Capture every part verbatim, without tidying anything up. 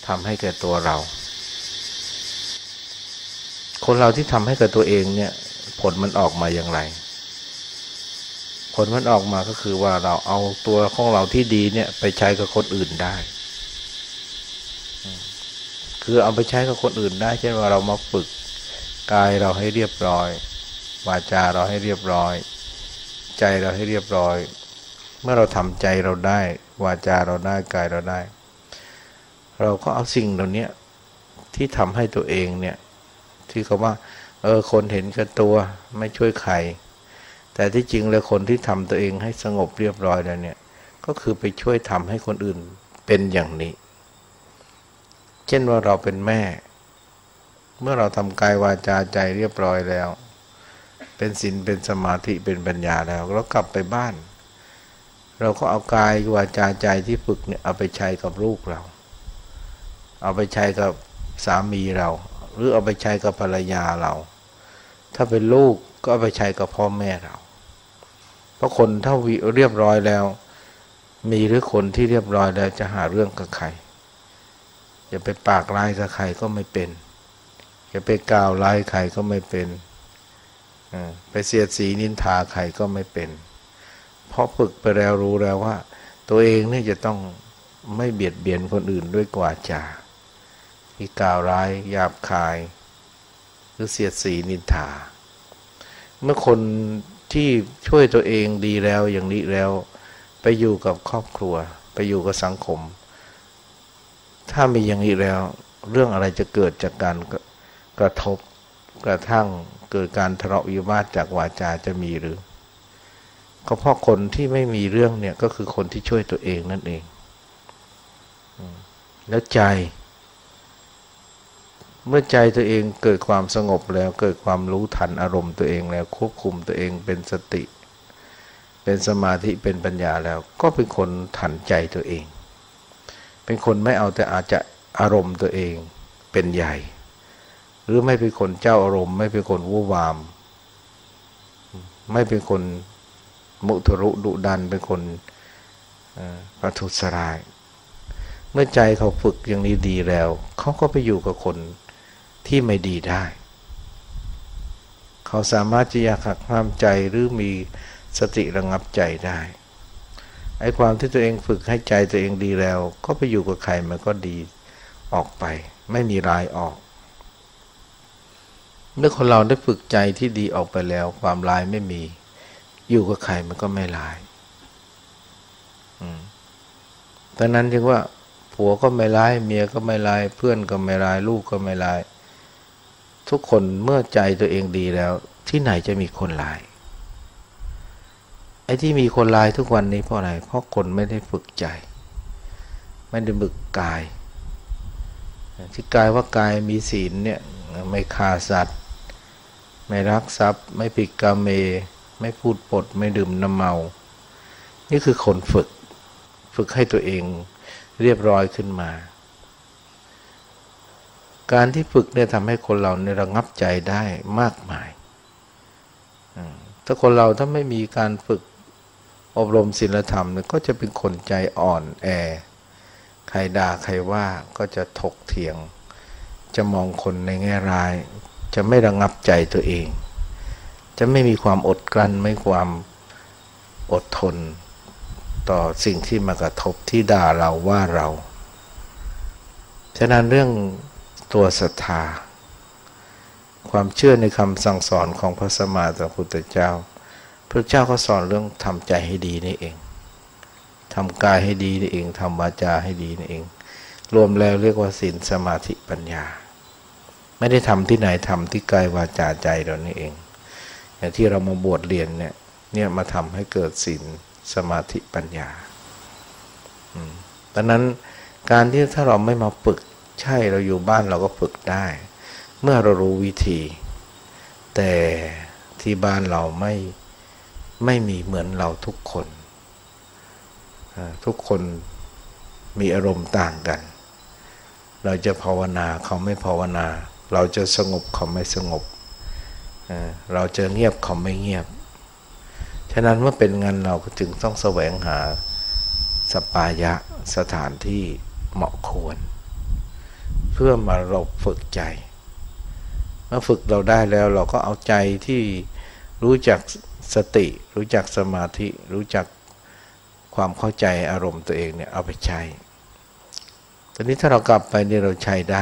ทำให้แก่ตัวเราคนเราที่ทำให้กับตัวเองเนี่ยผลมันออกมาอย่างไรผลมันออกมาก็คือว่าเราเอาตัวของเราที่ดีเนี่ยไปใช้กับคนอื่นได้คือเอาไปใช้กับคนอื่นได้เช่นว่าเรามาฝึกกายเราให้เรียบร้อยวาจาเราให้เรียบร้อยใจเราให้เรียบร้อยเมื่อเราทำใจเราได้วาจาเราได้กายเราได้เราก็เอาสิ่งเหล่านี้ที่ทำให้ตัวเองเนี่ยที่เขาว่าเออคนเห็นแก่ตัวไม่ช่วยใครแต่ที่จริงแล้วคนที่ทำตัวเองให้สงบเรียบร้อยแล้วเนี่ยก็คือไปช่วยทำให้คนอื่นเป็นอย่างนี้เช่นว่าเราเป็นแม่เมื่อเราทำกายวาจาใจเรียบร้อยแล้วเป็นศีลเป็นสมาธิเป็นปัญญาแล้วเรากลับไปบ้านเราก็เอากายวาจาใจที่ฝึกเนี่ยเอาไปใช้กับลูกเราเอาไปใช้กับสามีเราหรือเอาไปใช้กับภรรยาเราถ้าเป็นลูกก็เอาไปใช้กับพ่อแม่เราเพราะคนถ้าเรียบร้อยแล้วมีหรือคนที่เรียบร้อยแล้วจะหาเรื่องกับใครอย่าไปปากร้ายกับใครก็ไม่เป็นอย่าไปกล่าวร้ายใครก็ไม่เป็นไปเสียดสีนินทาใครก็ไม่เป็นเพราะฝึกไปแล้วรู้แล้วว่าตัวเองนี่จะต้องไม่เบียดเบียนคนอื่นด้วยวาจาที่กล่าวร้ายหยาบคายหรือเสียดสีนินทาเมื่อคนที่ช่วยตัวเองดีแล้วอย่างนี้แล้วไปอยู่กับครอบครัวไปอยู่กับสังคมถ้ามีอย่างนี้แล้วเรื่องอะไรจะเกิดจากการกระทบกระทั่งเกิดการทะเลาะวิวาทจากวาจาจะมีหรือก็เพราะคนที่ไม่มีเรื่องเนี่ยก็คือคนที่ช่วยตัวเองนั่นเองแล้วใจเมื่อใจตัวเองเกิดความสงบแล้วเกิดความรู้ทันอารมณ์ตัวเองแล้วควบคุมตัวเองเป็นสติเป็นสมาธิเป็นปัญญาแล้วก็เป็นคนทันใจตัวเองเป็นคนไม่เอาแต่อาจจะอารมณ์ตัวเองเป็นใหญ่หรือไม่เป็นคนเจ้าอารมณ์ไม่เป็นคนวู่วามไม่เป็นคนมุทะลุดุดันเป็นคนประทุษร้ายเมื่อใจเขาฝึกอย่างนี้ดีแล้วเขาก็ไปอยู่กับคนที่ไม่ดีได้เขาสามารถจะอยากหักห้ามใจหรือมีสติระงับใจได้ไอ้ความที่ตัวเองฝึกให้ใจตัวเองดีแล้วก็ไปอยู่กับใครมันก็ดีออกไปไม่มีร้ายออกเมื่อคนเราได้ฝึกใจที่ดีออกไปแล้วความร้ายไม่มีอยู่กับใครมันก็ไม่ร้ายดังนั้นจึงว่าผัวก็ไม่ร้ายเมียก็ไม่ร้ายเพื่อนก็ไม่ร้ายลูกก็ไม่ร้ายทุกคนเมื่อใจตัวเองดีแล้วที่ไหนจะมีคนร้ายไอ้ที่มีคนร้ายทุกวันนี้เพราะอะไรเพราะคนไม่ได้ฝึกใจไม่ได้ฝึกกายที่กายว่ากายมีศีลเนี่ยไม่ฆ่าสัตว์ไม่ลักทรัพย์ไม่ผิดกาเมไม่พูดปดไม่ดื่มน้ำเมานี่คือคนฝึกฝึกให้ตัวเองเรียบร้อยขึ้นมาการที่ฝึกเนี่ยทำให้คนเราเนี่ยระงับใจได้มากมายถ้าคนเราถ้าไม่มีการฝึกอบรมศีลธรรมเนี่ยก็จะเป็นคนใจอ่อนแอใครด่าใครว่าก็จะถกเถียงจะมองคนในแง่ร้ายจะไม่ระงับใจตัวเองจะไม่มีความอดกลั้นไม่ความอดทนต่อสิ่งที่มากระทบที่ด่าเราว่าเราฉะนั้นเรื่องตัวศรัทธาความเชื่อในคำสั่งสอนของพระสัมมาสัมพุทธเจ้าพระเจ้าก็สอนเรื่องทำใจให้ดีนี่เองทำกายให้ดีนี่เองทำวาจาให้ดีนี่เองรวมแล้วเรียกว่าศีลสมาธิปัญญาไม่ได้ทำที่ไหนทำที่กายวาจาใจเรานี่เองอย่างที่เรามาบวชเรียนเนี่ยเนี่ยมาทำให้เกิดศีลสมาธิปัญญาดังนั้นการที่ถ้าเราไม่มาฝึกใช่เราอยู่บ้านเราก็ฝึกได้เมื่อเรารู้วิธีแต่ที่บ้านเราไม่ไม่มีเหมือนเราทุกคนทุกคนมีอารมณ์ต่างกันเราจะภาวนาเขาไม่ภาวนาเราจะสงบเขาไม่สงบเราจะเงียบเขาไม่เงียบฉะนั้นเมื่อเป็นงานเราก็จึงต้องแสวงหาสปายะสถานที่เหมาะควรพื่อมาเราฝึกใจเมื่อฝึกเราได้แล้วเราก็เอาใจที่รู้จักสติรู้จักสมาธิรู้จักความเข้าใจอารมณ์ตัวเองเนี่ยเอาไปใช้ตอนนี้ถ้าเรากลับไปเนี่ยเราใช้ได้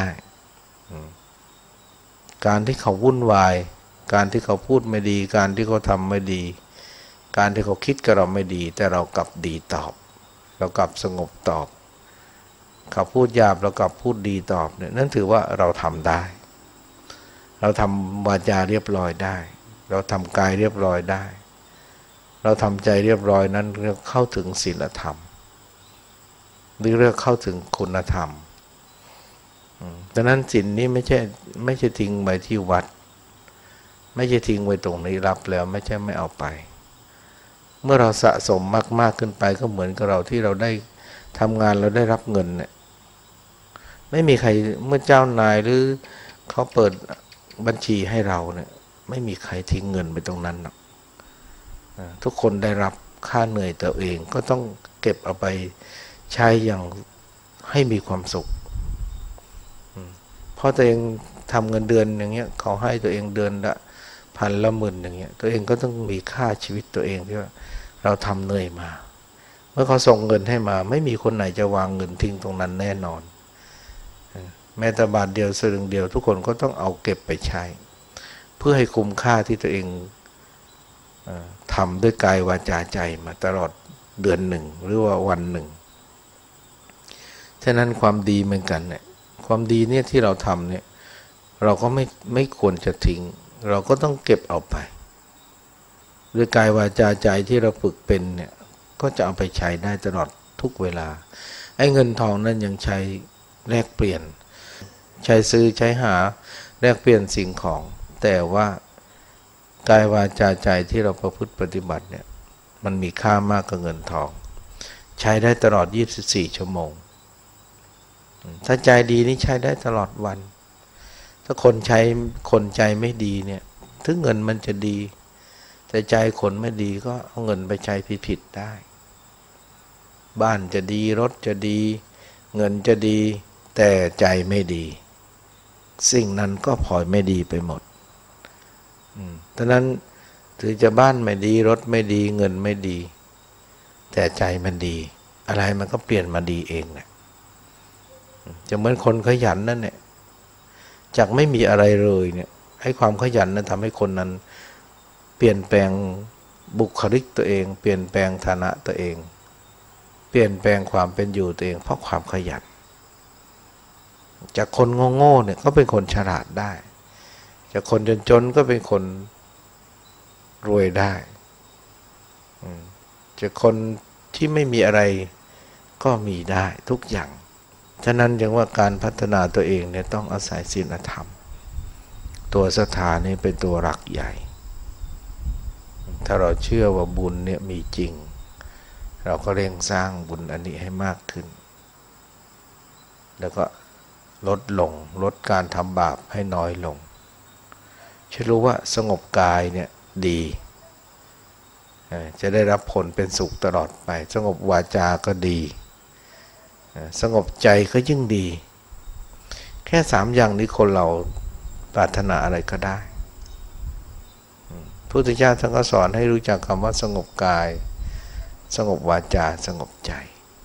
การที่เขาวุ่นวายการที่เขาพูดไม่ดีการที่เขาทำไม่ดีการที่เขาคิดกับเราไม่ดีแต่เรากลับดีตอบเรากลับสงบตอบเขาพูดหยาบเรากลับพูดดีตอบเนี่ยนั่นถือว่าเราทำได้เราทำวาจาเรียบร้อยได้เราทำกายเรียบร้อยได้เราทำใจเรียบร้อยนั้นเรียกเข้าถึงศีลธรรมหรือเรียกเข้าถึงคุณธรรมดังนั้นศีลนี้ไม่ใช่ไม่ใช่ทิ้งไว้ที่วัดไม่ใช่ทิ้งไว้ตรงนี้รับแล้วไม่ใช่ไม่เอาไปเมื่อเราสะสมมากๆขึ้นไปก็เหมือนกับเราที่เราได้ทำงานเราได้รับเงินเนี่ยไม่มีใครเมื่อเจ้านายหรือเขาเปิดบัญชีให้เราเนี่ยไม่มีใครทิ้งเงินไปตรงนั้นหรอกทุกคนได้รับค่าเหนื่อยตัวเองก็ต้องเก็บเอาไปใช้อย่างให้มีความสุขเพราะตัวเองทำเงินเดือนอย่างเงี้ยเขาให้ตัวเองเดือนละพันละหมื่นอย่างเงี้ยตัวเองก็ต้องมีค่าชีวิตตัวเองที่ว่าเราทำเหนื่อยมาเมื่อเขาส่งเงินให้มาไม่มีคนไหนจะวางเงินทิ้งตรงนั้นแน่นอนแม้แต่บาทเดียวสลึงเดียวทุกคนก็ต้องเอาเก็บไปใช้เพื่อให้คุ้มค่าที่ตัวเองทำด้วยกายวาจาใจมาตลอดเดือนหนึ่งหรือว่าวันหนึ่งฉะนั้นความดีเหมือนกันเนี่ยความดีเนี่ยที่เราทำเนี่ยเราก็ไม่ไม่ควรจะทิ้งเราก็ต้องเก็บเอาไปด้วยกายวาจาใจที่เราฝึกเป็นเนี่ยก็จะเอาไปใช้ได้ตลอดทุกเวลาไอ้เงินทองนั้นยังใช้แลกเปลี่ยนใช้ซื้อใช้หาแลกเปลี่ยนสิ่งของแต่ว่ากายวาจาใจที่เราประพฤติปฏิบัติเนี่ยมันมีค่ามากกว่าเงินทองใช้ได้ตลอดยี่สิบสี่ชั่วโมงถ้าใจดีนี่ใช้ได้ตลอดวันถ้าคนใช้คนใจไม่ดีเนี่ยถึงเงินมันจะดีแต่ใจคนไม่ดีก็เอาเงินไปใช้ผิดๆได้บ้านจะดีรถจะดีเงินจะดีแต่ใจไม่ดีสิ่งนั้นก็พลอยไม่ดีไปหมดดังนั้นถึงจะบ้านไม่ดีรถไม่ดีเงินไม่ดีแต่ใจมันดีอะไรมันก็เปลี่ยนมาดีเองแหละจะเหมือนคนขยันนั่นเนี่ยจากไม่มีอะไรเลยเนี่ยให้ความขยันนั้นทำให้คนนั้นเปลี่ยนแปลงบุคลิกตัวเองเปลี่ยนแปลงฐานะตัวเองเปลี่ยนแปลงความเป็นอยู่ตัวเองเพราะความขยันจากคนโง่ๆเนี่ยก็เป็นคนฉลาดได้จากคนจนๆก็เป็นคนรวยได้จากคนที่ไม่มีอะไรก็มีได้ทุกอย่างฉะนั้นจึงว่าการพัฒนาตัวเองเนี่ยต้องอาศัยศีลธรรมตัวศรัทธานี่เป็นตัวหลักใหญ่ถ้าเราเชื่อว่าบุญเนี่ยมีจริงเราก็เร่งสร้างบุญอันนี้ให้มากขึ้นแล้วก็ลดลงลดการทำบาปให้น้อยลงช่วยรู้ว่าสงบกายเนี่ยดีจะได้รับผลเป็นสุขตลอดไปสงบวาจาก็ดีสงบใจก็ยิ่งดีแค่สามอย่างนี้คนเราปรารถนาอะไรก็ได้พุทธเจ้าท่านก็สอนให้รู้จักคำว่าสงบกายสงบวาจาสงบใจ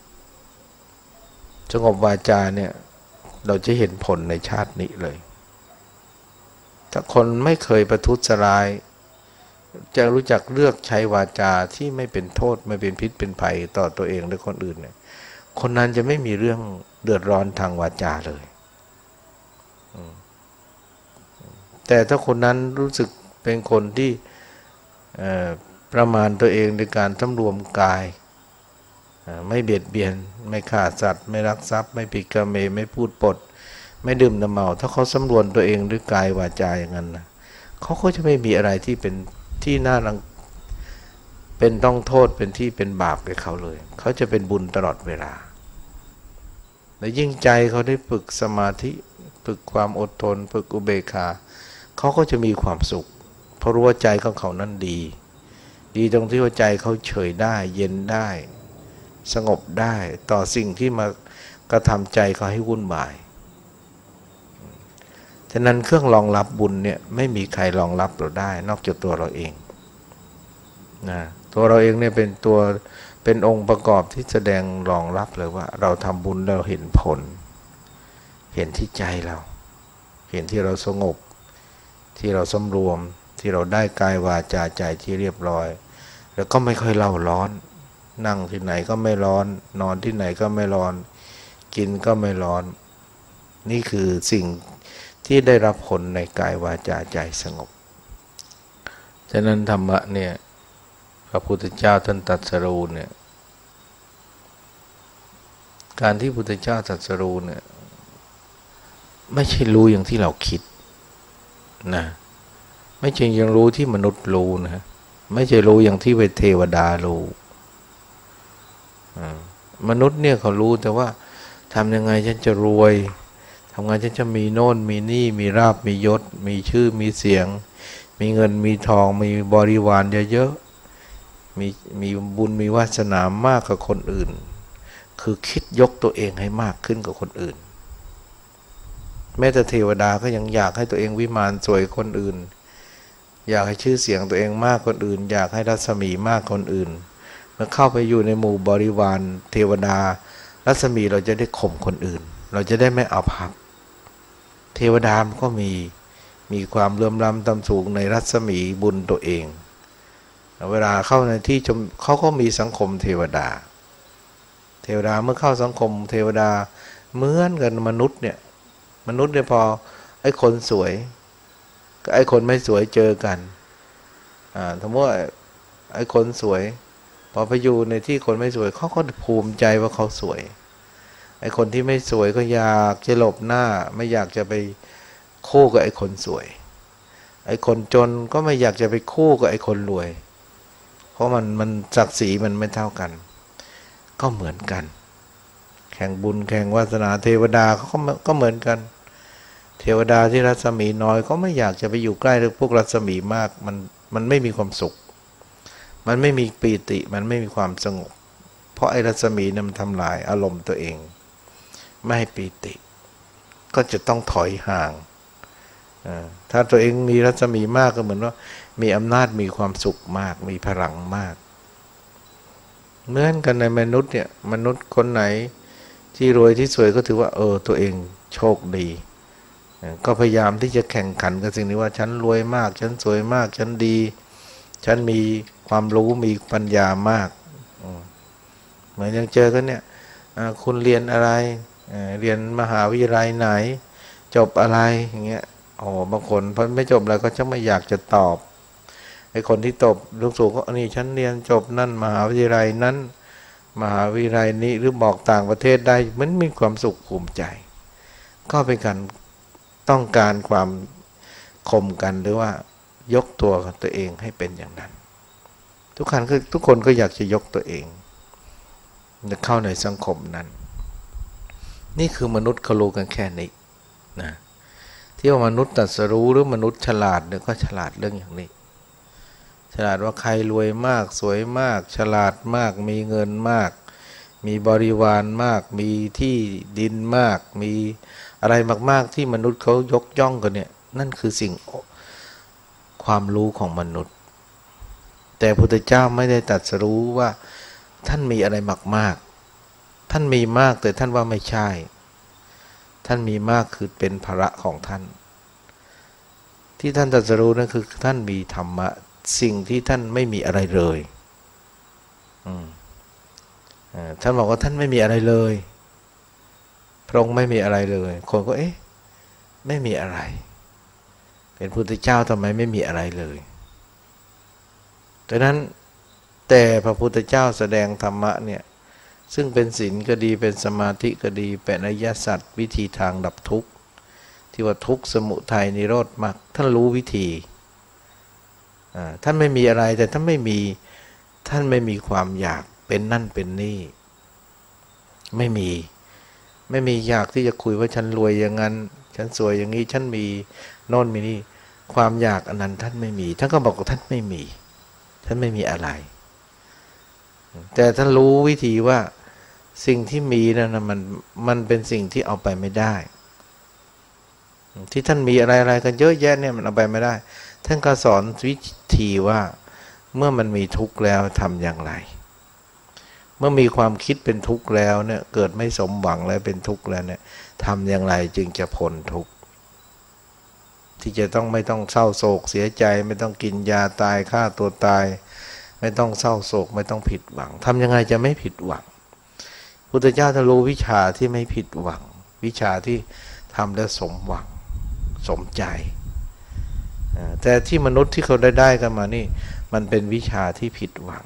สงบวาจาเนี่ยเราจะเห็นผลในชาตินี้เลยถ้าคนไม่เคยประทุษร้ายจะรู้จักเลือกใช้วาจาที่ไม่เป็นโทษไม่เป็นพิษเป็นภัยต่อตัวเองและคนอื่นเนี่ยคนนั้นจะไม่มีเรื่องเดือดร้อนทางวาจาเลยแต่ถ้าคนนั้นรู้สึกเป็นคนที่ประมาณตัวเองในการสำรวมกายไม่เบียดเบียนไม่ฆ่าสัตว์ไม่ลักทรัพย์ไม่ผิดกาเมไม่พูดปดไม่ดื่มน้ำเมาถ้าเขาสำรวมตัวเองด้วยกายวาจาอย่างนั้นนะเขาก็จะไม่มีอะไรที่เป็นที่น่ารังเป็นต้องโทษเป็นที่เป็นบาปกับเขาเลยเขาจะเป็นบุญตลอดเวลาและยิ่งใจเขาได้ฝึกสมาธิฝึกความอดทนฝึกอุเบกขาเขาก็จะมีความสุขเพราะรู้ว่าใจของเขานั้นดีดีตรงที่ว่าใจเขาเฉยได้เย็นได้สงบได้ต่อสิ่งที่มากระทำใจเขาให้วุ่นวายฉะนั้นเครื่องรองรับบุญเนี่ยไม่มีใครรองรับเราได้นอกจากตัวเราเองนะตัวเราเองเนี่ยเป็นตัวเป็นองค์ประกอบที่แสดงรองรับเลยว่าเราทำบุญเราเห็นผลเห็นที่ใจเราเห็นที่เราสงบที่เราสำรวมที่เราได้กายวาจาใจที่เรียบร้อยแล้วก็ไม่ค่อยเล่าร้อนนั่งที่ไหนก็ไม่ร้อนนอนที่ไหนก็ไม่ร้อนกินก็ไม่ร้อนนี่คือสิ่งที่ได้รับผลในกายวาจาใจสงบฉะนั้นธรรมะเนี่ยพระพุทธเจ้าท่านตรัสรู้เนี่ยการที่พุทธเจ้าตรัสรู้เนี่ยไม่ใช่รู้อย่างที่เราคิดนะไม่ใช่ยังรู้ที่มนุษย์รู้นะไม่ใช่รู้อย่างที่เทวดารู้มนุษย์เนี่ยเขารู้แต่ว่าทำยังไงฉันจะรวยทำไงฉันจะมีโน่นมีนี่มีราบมียศมีชื่อมีเสียงมีเงินมีทองมีบริวารเยอะๆมีมีบุญมีวาสนามากกว่าคนอื่นคือคิดยกตัวเองให้มากขึ้นกว่าคนอื่นแม้แต่เทวดาก็ยังอยากให้ตัวเองวิมานสวยคนอื่นอยากให้ชื่อเสียงตัวเองมากคนอื่นอยากให้รัศมีมากคนอื่นเมื่อเข้าไปอยู่ในหมู่บริวารเทวดารัศมีเราจะได้ข่มคนอื่นเราจะได้ไม่เอาภัพเทวดามันก็มีมีความเลื่อมล้ำต่ำสูงในรัศมีบุญตัวเองเวลาเข้าในที่ชมเขาก็มีสังคมเทวดาเทวดาเมื่อเข้าสังคมเทวดาเหมือนกันมนุษย์เนี่ยมนุษย์เนี่ยพอไอ้คนสวยกับไอ้คนไม่สวยเจอกันอ่าสมมติว่าไอ้คนสวยพอไปอยู่ในที่คนไม่สวยเขาก็ภูมิใจว่าเขาสวยไอ้คนที่ไม่สวยก็อยากจะหลบหน้าไม่อยากจะไปคู่กับไอ้คนสวยไอ้คนจนก็ไม่อยากจะไปคู่กับไอ้คนรวยเพราะมันมันศักดิ์ศรีมันไม่เท่ากันก็เหมือนกันแข่งบุญแข่งวาสนาเทวดาเขาก็เหมือนกันเทวดาที่รัศมีน้อยก็ไม่อยากจะไปอยู่ใกล้พวกรัศมีมากมันมันไม่มีความสุขมันไม่มีปีติมันไม่มีความสงบเพราะไอ้รัศมีนั้นมันทำลายอารมณ์ตัวเองไม่ให้ปีติก็จะต้องถอยห่างถ้าตัวเองมีรัศมีมากก็เหมือนว่ามีอำนาจมีความสุขมากมีพลังมากเหมือนกันในมนุษย์เนี่ยมนุษย์คนไหนที่รวยที่สวยก็ถือว่าเออตัวเองโชคดีก็พยายามที่จะแข่งขันกับสิ่งนี้ว่าฉันรวยมากฉันสวยมากฉันดีฉันมีความรู้มีปัญญามากเหมือนยังเจอกันเนี่ยคุณเรียนอะไรเรียนมหาวิทยาลัยไหนจบอะไรอย่างเงี้ยโอ้บางคนพอไม่จบอะไรก็จะไม่อยากจะตอบไอ้คนที่ตบลูกสูงก็นี่ฉันเรียนจบนั่นมหาวิทยาลัยนั้นมหาวิทยาลัยนี้หรือบอกต่างประเทศได้มันมีความสุขภูมิใจก็เป็นการต้องการความข่มกันหรือว่ายกตัวของตัวเองให้เป็นอย่างนั้นทุกคนคือทุกคนก็อยากจะยกตัวเองจะเข้าในสังคมนั้นนี่คือมนุษย์เขารู้กันแค่นี้นะที่ว่ามนุษย์ตรัสรู้หรือมนุษย์ฉลาดเนี่ยก็ฉลาดเรื่องอย่างนี้ฉลาดว่าใครรวยมากสวยมากฉลาดมากมีเงินมากมีบริวารมากมีที่ดินมากมีอะไรมากๆที่มนุษย์เขายกย่องกันเนี่ยนั่นคือสิ่งความรู้ของมนุษย์แต่พระพุทธเจ้าไม่ได้ตรัสรู้ว่าท่านมีอะไรมากๆท่านมีมากแต่ท่านว่าไม่ใช่ท่านมีมากคือเป็นภาระของท่านที่ท่านตรัสรู้นั่นคือท่านมีธรรมะสิ่งที่ท่านไม่มีอะไรเลยอืมท่านบอกว่าท่านไม่มีอะไรเลยพระองค์ไม่มีอะไรเลยคนก็เอ๊ะไม่มีอะไรเป็นพุทธเจ้าทำไมไม่มีอะไรเลยดังนั้นแต่พระพุทธเจ้าแสดงธรรมะเนี่ยซึ่งเป็นศีลก็ดีเป็นสมาธิก็ดีเป็นอริยสัจวิธีทางดับทุกข์ที่ว่าทุกข์สมุทัยนิโรธมรรคท่านรู้วิธีท่านไม่มีอะไรแต่ท่านไม่มีท่านไม่มีความอยากเป็นนั่นเป็นนี่ไม่มีไม่มีอยากที่จะคุยว่าฉันรวยอย่างนั้นฉันสวยอย่างนี้ฉันมีโน่นมีนี่ความอยากอันนั้นท่านไม่มีท่านก็บอกว่าท่านไม่มีท่านไม่มีอะไรแต่ท่านรู้วิธีว่าสิ่งที่มีนั้นมันมันเป็นสิ่งที่เอาไปไม่ได้ที่ท่านมีอะไรๆกันเยอะแยะเนี่ยมันเอาไปไม่ได้ท่านก็สอนวิธีว่าเมื่อมันมีทุกข์แล้วทำอย่างไรเมื่อมีความคิดเป็นทุกข์แล้วเนี่ยเกิดไม่สมหวังแล้วเป็นทุกข์แล้วเนี่ยทำอย่างไรจึงจะพ้นทุกข์ที่จะต้องไม่ต้องเศร้าโศกเสียใจไม่ต้องกินยาตายฆ่าตัวตายไม่ต้องเศร้าโศกไม่ต้องผิดหวังทำยังไงจะไม่ผิดหวังพุทธเจ้าท่านรู้วิชาที่ไม่ผิดหวังวิชาที่ทำแล้วสมหวังสมใจแต่ที่มนุษย์ที่เขาได้ได้กันมานี่มันเป็นวิชาที่ผิดหวัง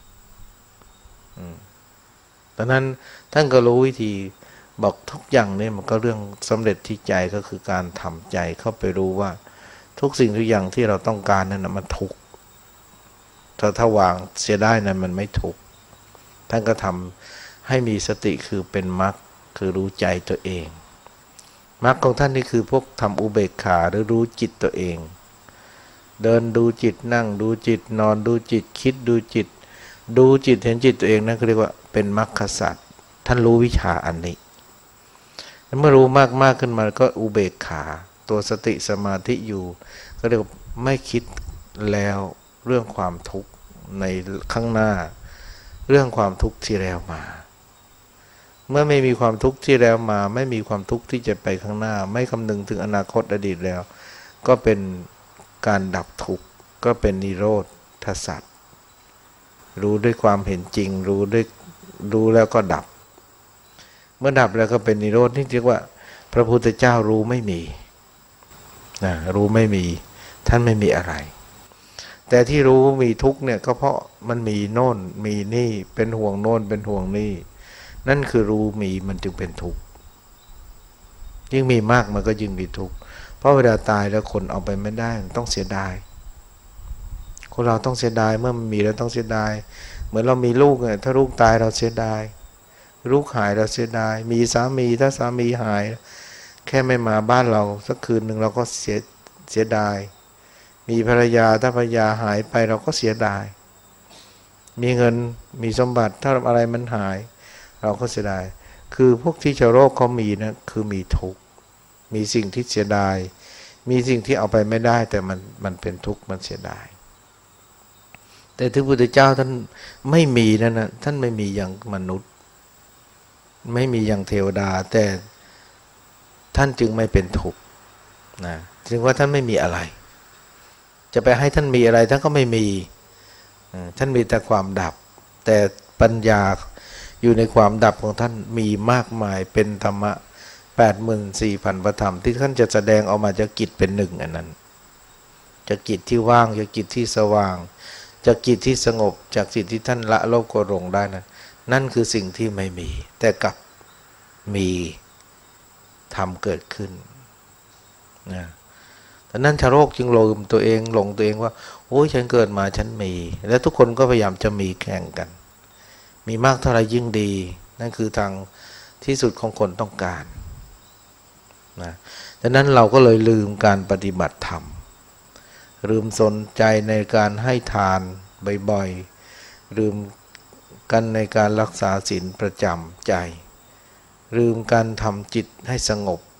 ดังนั้นท่านก็รู้วิธีบอกทุกอย่างเนี่ยมันก็เรื่องสำเร็จที่ใจก็คือการทำใจเข้าไปรู้ว่าทุกสิ่งทุกอย่างที่เราต้องการนั่นนะมันทุกข์ถ้าถ้าวางเสียได้นั้นมันไม่ทุกข์ท่านก็ทำให้มีสติคือเป็นมรรคคือรู้ใจตัวเองมรรคของท่านนี่คือพวกทำอุเบกขาหรือรู้จิตตัวเองเดินดูจิตนั่งดูจิตนอนดูจิตคิดดูจิตดูจิตเห็นจิตตัวเองนั่นเขาเรียกว่าเป็นมรรคสัตว์ท่านรู้วิชาอันนี้เมื่อรู้มากๆขึ้นมาก็อุเบกขาตัวสติสมาธิอยู่ก็เรียกว่าไม่คิดแล้วเรื่องความทุกข์ในข้างหน้าเรื่องความทุกข์ที่แล้วมาเมื่อไม่มีความทุกข์ที่แล้วมาไม่มีความทุกข์ที่จะไปข้างหน้าไม่คำนึงถึงอนาคตอดีตแล้วก็เป็นการดับทุกข์ก็เป็นนิโรธสัจรู้ด้วยความเห็นจริงรู้ด้วยรู้แล้วก็ดับเมื่อดับแล้วก็เป็นนิโรธนี่เรียกว่าพระพุทธเจ้ารู้ไม่มีนะรู้ไม่มีท่านไม่มีอะไรแต่ที่รู้มีทุกข์เนี่ยก็เพราะมันมีโน่นมีนี่เป็นห่วงโน่นเป็นห่วงนี่นั่นคือรู้มีมันจึงเป็นทุกข์ยิ่งมีมากมันก็ยิ่งมีทุกข์เพราะเวลาตายแล้วคนเอาไปไม่ได้ต้องเสียดายคนเราต้องเสียดายเมื่อมันมีแล้วต้องเสียดายเหมือนเรามีลูกเนี่ยถ้าลูกตายเราเสียดายลูกหายเราเสียดายมีสามีถ้าสามีหายแค่ไม่มาบ้านเราสักคืนหนึ่งเราก็เสียเสียดายมีภรรยาถ้าภรรยาหายไปเราก็เสียดายมีเงินมีสมบัติถ้าอะไรมันหายเราก็เสียดายคือพวกที่ชาวโลกเขามีนะคือมีทุกข์มีสิ่งที่เสียดายมีสิ่งที่เอาไปไม่ได้แต่มันมันเป็นทุกข์มันเสียดายแต่ที่พระพุทธเจ้าท่านไม่มีนั่นนะท่านไม่มีอย่างมนุษย์ไม่มีอย่างเทวดาแต่ท่านจึงไม่เป็นทุกข์นะจึงว่าท่านไม่มีอะไรจะไปให้ท่านมีอะไรท่านก็ไม่มีท่านมีแต่ความดับแต่ปัญญาอยู่ในความดับของท่านมีมากมายเป็นธรรมะแปดหมื่นสี่พันพระธรรมที่ท่านจะแสดงออกมาจากกิจเป็นหนึ่งอันนั้นจากกิจที่ว่างจากกิจที่สว่างจากกิจที่สงบจากสิ่งที่ท่านละโลภโกรธหลงได้นะนั่นคือสิ่งที่ไม่มีแต่กลับมีธรรมเกิดขึ้นนะแต่นั้นชาวโลกจึงลืมตัวเองหลงตัวเองว่าโอ้ยฉันเกิดมาฉันมีและทุกคนก็พยายามจะมีแข่งกันมีมากเท่าไรยิ่งดีนั่นคือทางที่สุดของคนต้องการนะดังนั้นเราก็เลยลืมการปฏิบัติธรรมลืมสนใจในการให้ทานบ่อยๆลืมกันในการรักษาศีลประจำใจลืมการทำจิตให้สงบ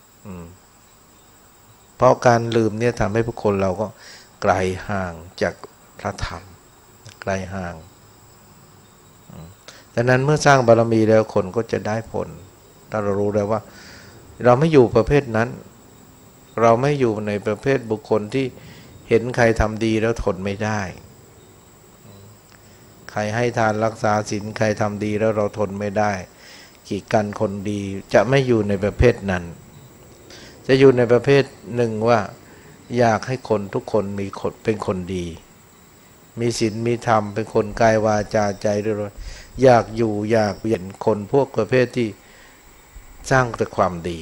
เพราะการลืมเนี่ยทำให้ผู้คนเราก็ไกลห่างจากพระธรรมไกลห่างดังนั้นเมื่อสร้างบารมีแล้วคนก็จะได้ผลถ้าเรารู้แล้วว่าเราไม่อยู่ประเภทนั้นเราไม่อยู่ในประเภทบุคคลที่เห็นใครทำดีแล้วทนไม่ได้ใครให้ทานรักษาศีลใครทำดีแล้วเราทนไม่ได้กีดกันคนดีจะไม่อยู่ในประเภทนั้นจะอยู่ในประเภทหนึ่งว่าอยากให้คนทุกคนมีคนเป็นคนดีมีศีลมีธรรมเป็นคนกายวาจาใจด้วยอยากอยู่อยากเห็นคนพวกประเภทที่สร้างแต่ความดี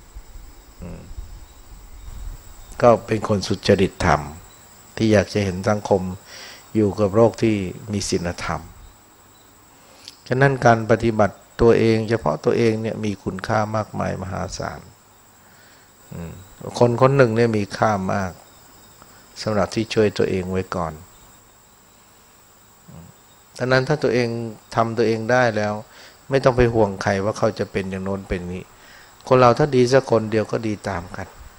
ก็เป็นคนสุจริตธรรมที่อยากจะเห็นสังคมอยู่กับโลกที่มีศีลธรรมฉะนั้นการปฏิบัติตัวเองเฉพาะตัวเองเนี่ยมีคุณค่ามากมายมหาศาลคนคนหนึ่งเนี่ยมีค่ามากสำหรับที่ช่วยตัวเองไว้ก่อนดังนั้นถ้าตัวเองทำตัวเองได้แล้วไม่ต้องไปห่วงใครว่าเขาจะเป็นอย่างโน้นเป็นนี้คนเราถ้าดีสักคนเดียวก็ดีตามกัน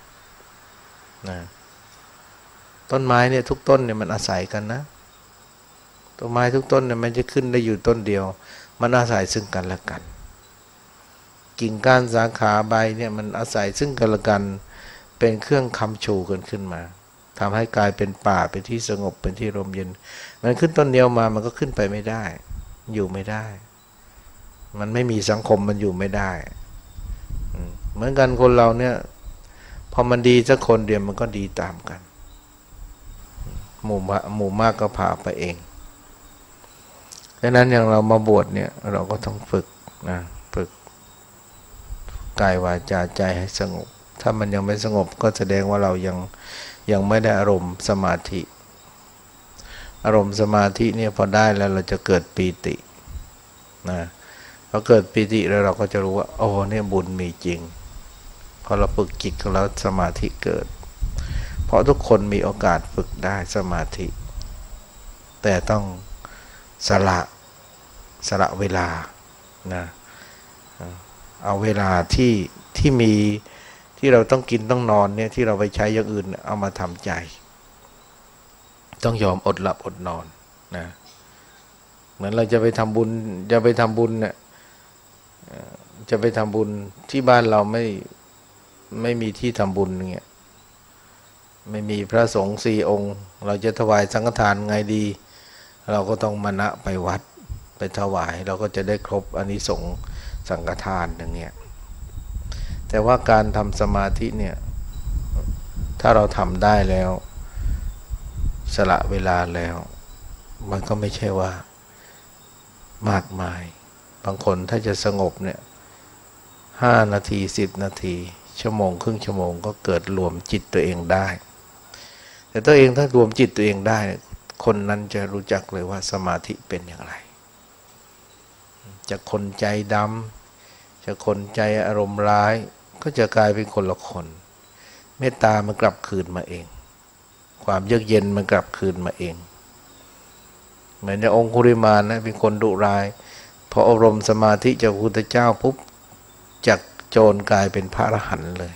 นะต้นไม้เนี่ยทุกต้นเนี่ยมันอาศัยกันนะต้นไม้ทุกต้นเนี่ยมันจะขึ้นได้อยู่ต้นเดียวมันอาศัยซึ่งกันและกันกิ่งก้านสาขาใบเนี่ยมันอาศัยซึ่งกันและกันเป็นเครื่องค้ำชูกันขึ้นมาทำให้กลายเป็นป่าเป็นที่สงบเป็นที่ร่มเย็นมันขึ้นต้นเดียวมามันก็ขึ้นไปไม่ได้อยู่ไม่ได้มันไม่มีสังคมมันอยู่ไม่ได้เหมือนกันคนเราเนี่ยพอมันดีสักคนเดียวมันก็ดีตามกันหมู่หมู่มากก็พาไปเองดังนั้นอย่างเรามาบวชเนี่ยเราก็ต้องฝึกนะฝึกกายวาจาใจให้สงบถ้ามันยังไม่สงบก็แสดงว่าเรายังยังไม่ได้อารมณ์สมาธิอารมณ์สมาธิเนี่ยพอได้แล้วเราจะเกิดปีตินะพอเกิดปีติแล้วเราก็จะรู้ว่าโอ้เนี่ยบุญมีจริงพอเราฝึกจิตแล้วสมาธิเกิดเพราะทุกคนมีโอกาสฝึกได้สมาธิแต่ต้องสละสละเวลานะเอาเวลาที่ที่มีที่เราต้องกินต้องนอนเนี่ยที่เราไปใช้อย่างอื่นเอามาทำใจต้องยอมอดหลับอดนอนนะเหมือนเราจะไปทำบุญจะไปทำบุญเนี่ยจะไปทำบุญที่บ้านเราไม่ไม่มีที่ทำบุญเงี้ยไม่มีพระสงฆ์สี่องค์เราจะถวายสังฆทานไงดีเราก็ต้องมานะไปวัดไปถวายเราก็จะได้ครบอานิสงส์สังฆทานอย่างเงี้ยแต่ว่าการทำสมาธิเนี่ยถ้าเราทำได้แล้วสละเวลาแล้วมันก็ไม่ใช่ว่ามากมายบางคนถ้าจะสงบเนี่ยห้านาทีสิบนาทีชั่วโมงครึ่งชั่วโมงก็เกิดรวมจิตตัวเองได้แต่ตัวเองถ้ารวมจิตตัวเองได้คนนั้นจะรู้จักเลยว่าสมาธิเป็นอย่างไรจะคนใจดำจะคนใจอารมณ์ร้ายก็จะกลายเป็นคนละคนเมตตามันกลับคืนมาเองความเยือกเย็นมันกลับคืนมาเองเหมือนในองคุลิมานนะเป็นคนดุร้ายพออบรมสมาธิจากพระพุทธเจ้าปุ๊บจากโจรกลายเป็นพระอรหันต์เลย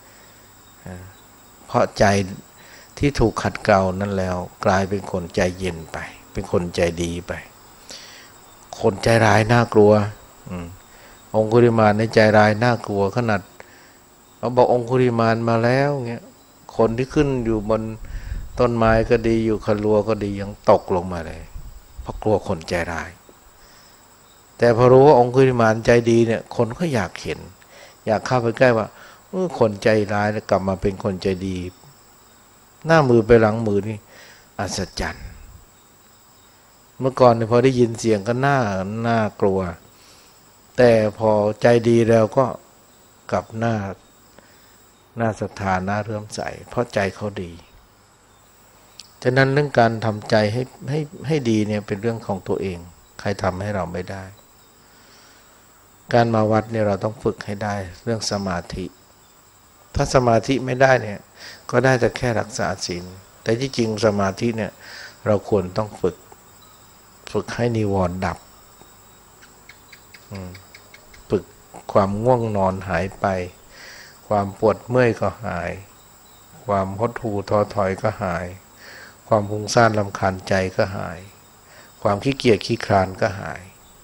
เพราะใจที่ถูกขัดเกลานั่นแล้วกลายเป็นคนใจเย็นไปเป็นคนใจดีไปคนใจร้ายน่ากลัวองคุลิมานในใจร้ายน่ากลัวขนาดเขาบอกองคุลิมานมาแล้วเงี้ยคนที่ขึ้นอยู่บนต้นไม้ก็ดีอยู่ขลัวก็ดียังตกลงมาเลยเพราะกลัวคนใจร้ายแต่พอรู้ว่าองคุลิมานใจดีเนี่ยคนก็อยากเห็นอยากเข้าไปใกล้ว่าเออคนใจร้ายแล้วกลับมาเป็นคนใจดีหน้ามือไปหลังมือนี่อัศจรรย์เมื่อก่อนเนี่ยพอได้ยินเสียงก็น่าน่ากลัวแต่พอใจดีแล้วก็กลับหน้าหน้าศรัทธาหน้าเรื่มใสเพราะใจเขาดีฉะนั้นเรื่องการทำใจให้ให้ให้ดีเนี่ยเป็นเรื่องของตัวเองใครทำให้เราไม่ได้การมาวัดเนี่ยเราต้องฝึกให้ได้เรื่องสมาธิถ้าสมาธิไม่ได้เนี่ยก็ได้แต่แค่รักษาศีลแต่ที่จริงสมาธิเนี่ยเราควรต้องฝึกฝึกให้นิวรณ์ดับฝึกความง่วงนอนหายไปความปวดเมื่อยก็หายความหดหู่ท้อถอยก็หายความฟุ้งซ่านรำคาญใจก็หายความขี้เกียจขี้คลานก็หาย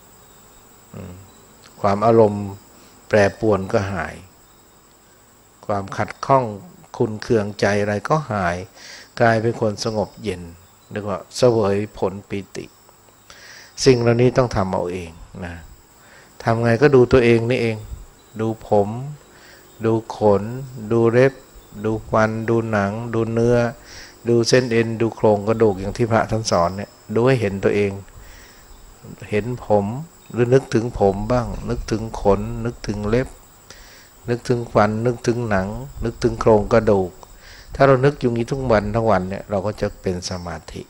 ความอารมณ์แปรปรวนก็หายความขัดข้องขุ่นเคืองใจอะไรก็หายกลายเป็นคนสงบเย็นเรียกว่าเสวยผลปิติสิ่งเหล่านี้ต้องทำเอาเองนะทำไงก็ดูตัวเองนี่เองดูผมดูขนดูเล็บดูฟันดูหนังดูเนื้อดูเส้นเอ็นดูโครงกระดูกอย่างที่พระท่านสอนเนี่ยดูให้เห็นตัวเองเห็นผมหรือนึกถึงผมบ้างนึกถึงขนนึกถึงเล็บนึกถึงฟันนึกถึงหนังนึกถึงโครงกระดูกถ้าเรานึกอยู่นี้ทุกวันทั้งวันเนี่ยเราก็จะเป็นสมาธิ